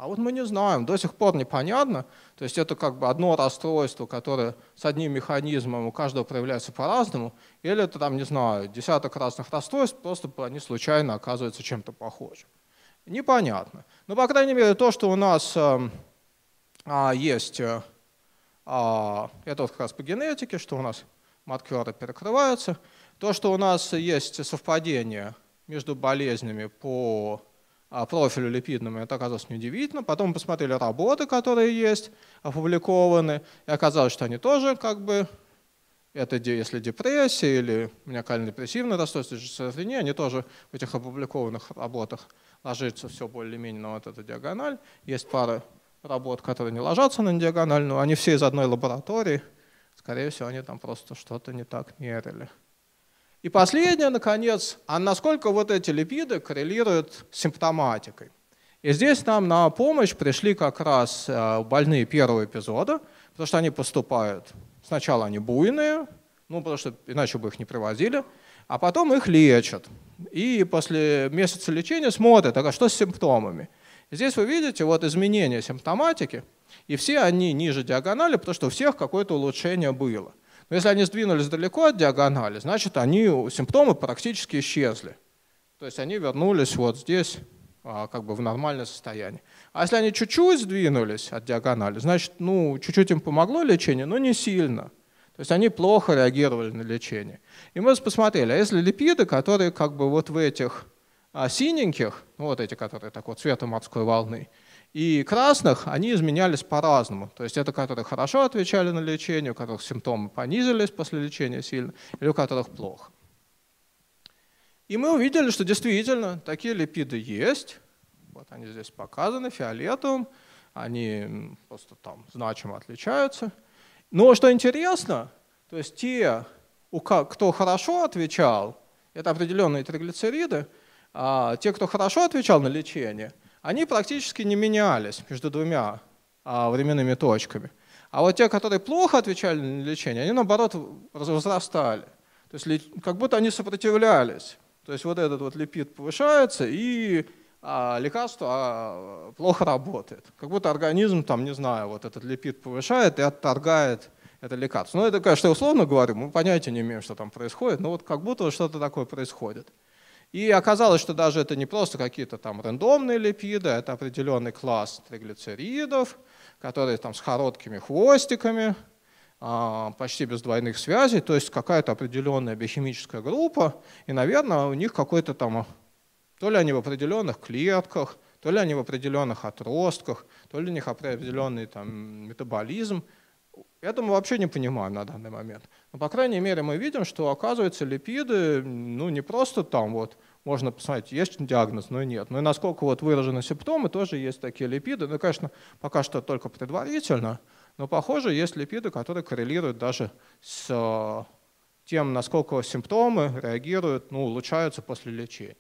А вот мы не знаем, до сих пор непонятно. То есть это как бы одно расстройство, которое с одним механизмом у каждого проявляется по-разному, или это там, не знаю, десяток разных расстройств, просто они случайно оказываются чем-то похожим. Непонятно. Но, по крайней мере, то, что у нас э, а, есть, э, а, это вот как раз по генетике, что у нас маркеры перекрываются, то, что у нас есть совпадение между болезнями по а, профилю липидному, это оказалось неудивительно. Потом мы посмотрели работы, которые есть, опубликованы, и оказалось, что они тоже как бы, это если депрессия или маниакально-депрессивное расстройство, шизофрения, они тоже в этих опубликованных работах ложится все более-менее на вот эту диагональ. Есть пара работ, которые не ложатся на диагональ, но они все из одной лаборатории. Скорее всего, они там просто что-то не так мерили. И последнее, наконец, а насколько вот эти липиды коррелируют с симптоматикой. И здесь нам на помощь пришли как раз больные первого эпизода, потому что они поступают, сначала они буйные, ну, потому что иначе бы их не привозили, а потом их лечат. И после месяца лечения смотрят, а что с симптомами. И здесь вы видите вот изменения симптоматики, и все они ниже диагонали, потому что у всех какое-то улучшение было. Но если они сдвинулись далеко от диагонали, значит, они, симптомы практически исчезли. То есть они вернулись вот здесь как бы в нормальное состояние. А если они чуть-чуть сдвинулись от диагонали, значит, ну, чуть-чуть им помогло лечение, но не сильно. То есть они плохо реагировали на лечение. И мы посмотрели, а если липиды, которые как бы вот в этих а, синеньких, ну, вот эти, которые так вот цвета морской волны, и красных, они изменялись по-разному. То есть это которые хорошо отвечали на лечение, у которых симптомы понизились после лечения сильно, или у которых плохо. И мы увидели, что действительно такие липиды есть. Вот они здесь показаны фиолетовым, они просто там значимо отличаются. Но что интересно, то есть те, кто хорошо отвечал, это определенные триглицериды, а те, кто хорошо отвечал на лечение, они практически не менялись между двумя временными точками. А вот те, которые плохо отвечали на лечение, они наоборот возрастали. То есть как будто они сопротивлялись. То есть вот этот вот липид повышается, и а лекарство а, плохо работает. Как будто организм, там, не знаю, вот этот липид повышает и отторгает это лекарство. Ну, это, конечно, я условно говорю, мы понятия не имеем, что там происходит, но вот как будто что-то такое происходит. И оказалось, что даже это не просто какие-то там рандомные липиды, это определенный класс триглицеридов, которые там с короткими хвостиками, почти без двойных связей, то есть какая-то определенная биохимическая группа, и, наверное, у них какой-то там, то ли они в определенных клетках, то ли они в определенных отростках, то ли у них определенный там метаболизм. Это мы вообще не понимаем на данный момент. Но, по крайней мере, мы видим, что, оказывается, липиды, ну, не просто там вот, можно посмотреть, есть диагноз, но и нет. Но и насколько вот выражены симптомы, тоже есть такие липиды. Ну, конечно, пока что только предварительно, но, похоже, есть липиды, которые коррелируют даже с тем, насколько симптомы реагируют, ну, улучшаются после лечения.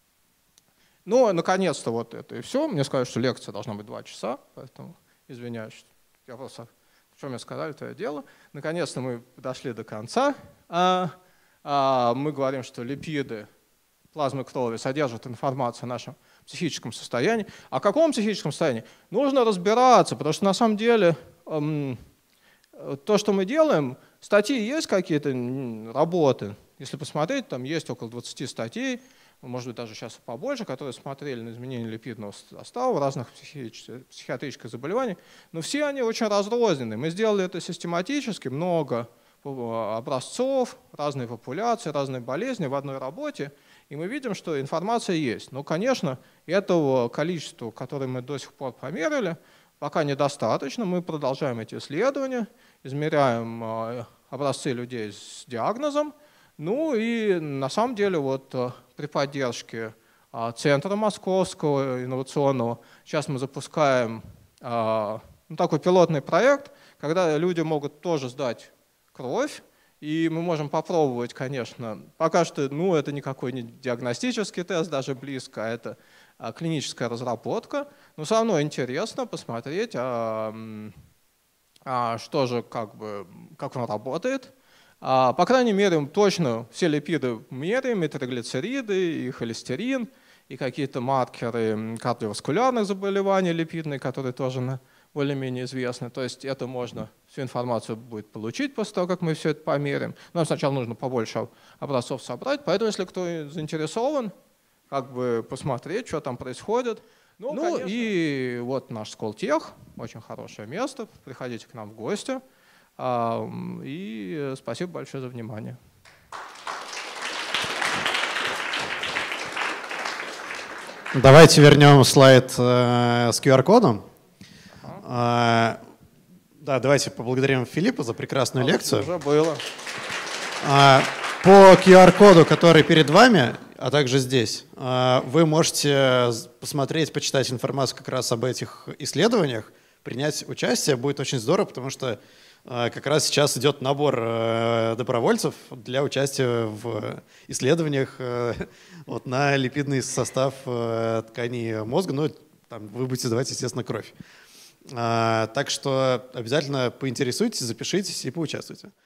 Ну, наконец-то вот это и все. Мне сказали, что лекция должна быть два часа, поэтому извиняюсь. Я просто, что мне сказали, то и дело. Наконец-то мы дошли до конца. А, а, мы говорим, что липиды плазмы крови содержат информацию о нашем психическом состоянии. О каком психическом состоянии? Нужно разбираться, потому что на самом деле эм, то, что мы делаем, статьи есть какие-то, работы. Если посмотреть, там есть около двадцати статей, может быть, даже сейчас побольше, которые смотрели на изменение липидного состава разных психиатрических заболеваний. Но все они очень разрознены. Мы сделали это систематически, много образцов, разные популяции, разные болезни в одной работе. И мы видим, что информация есть. Но, конечно, этого количества, которое мы до сих пор померили, пока недостаточно. Мы продолжаем эти исследования, измеряем образцы людей с диагнозом. Ну и на самом деле вот при поддержке Центра Московского инновационного сейчас мы запускаем ну, такой пилотный проект, когда люди могут тоже сдать кровь, и мы можем попробовать, конечно, пока что ну, это никакой не диагностический тест, даже близко, а это клиническая разработка, но все равно интересно посмотреть, а, а что же, как бы, как он работает. По крайней мере, точно все липиды меряем, и триглицериды, и холестерин, и какие-то маркеры кардиоваскулярных заболеваний липидные, которые тоже более-менее известны. То есть это можно, всю информацию будет получить после того, как мы все это померим. Нам сначала нужно побольше образцов собрать, поэтому если кто заинтересован, как бы посмотреть, что там происходит. Ну, ну и вот наш Сколтех, очень хорошее место, приходите к нам в гости. И спасибо большое за внимание. Давайте вернем слайд э, с ку ар-кодом. Ага. Э, да, давайте поблагодарим Филиппа за прекрасную а, лекцию. Уже было. Э, по ку ар-коду, который перед вами, а также здесь, э, вы можете посмотреть, почитать информацию как раз об этих исследованиях, принять участие. Будет очень здорово, потому что как раз сейчас идет набор добровольцев для участия в исследованиях вот, на липидный состав тканей мозга. Ну, там вы будете сдавать, естественно, кровь. Так что обязательно поинтересуйтесь, запишитесь и поучаствуйте.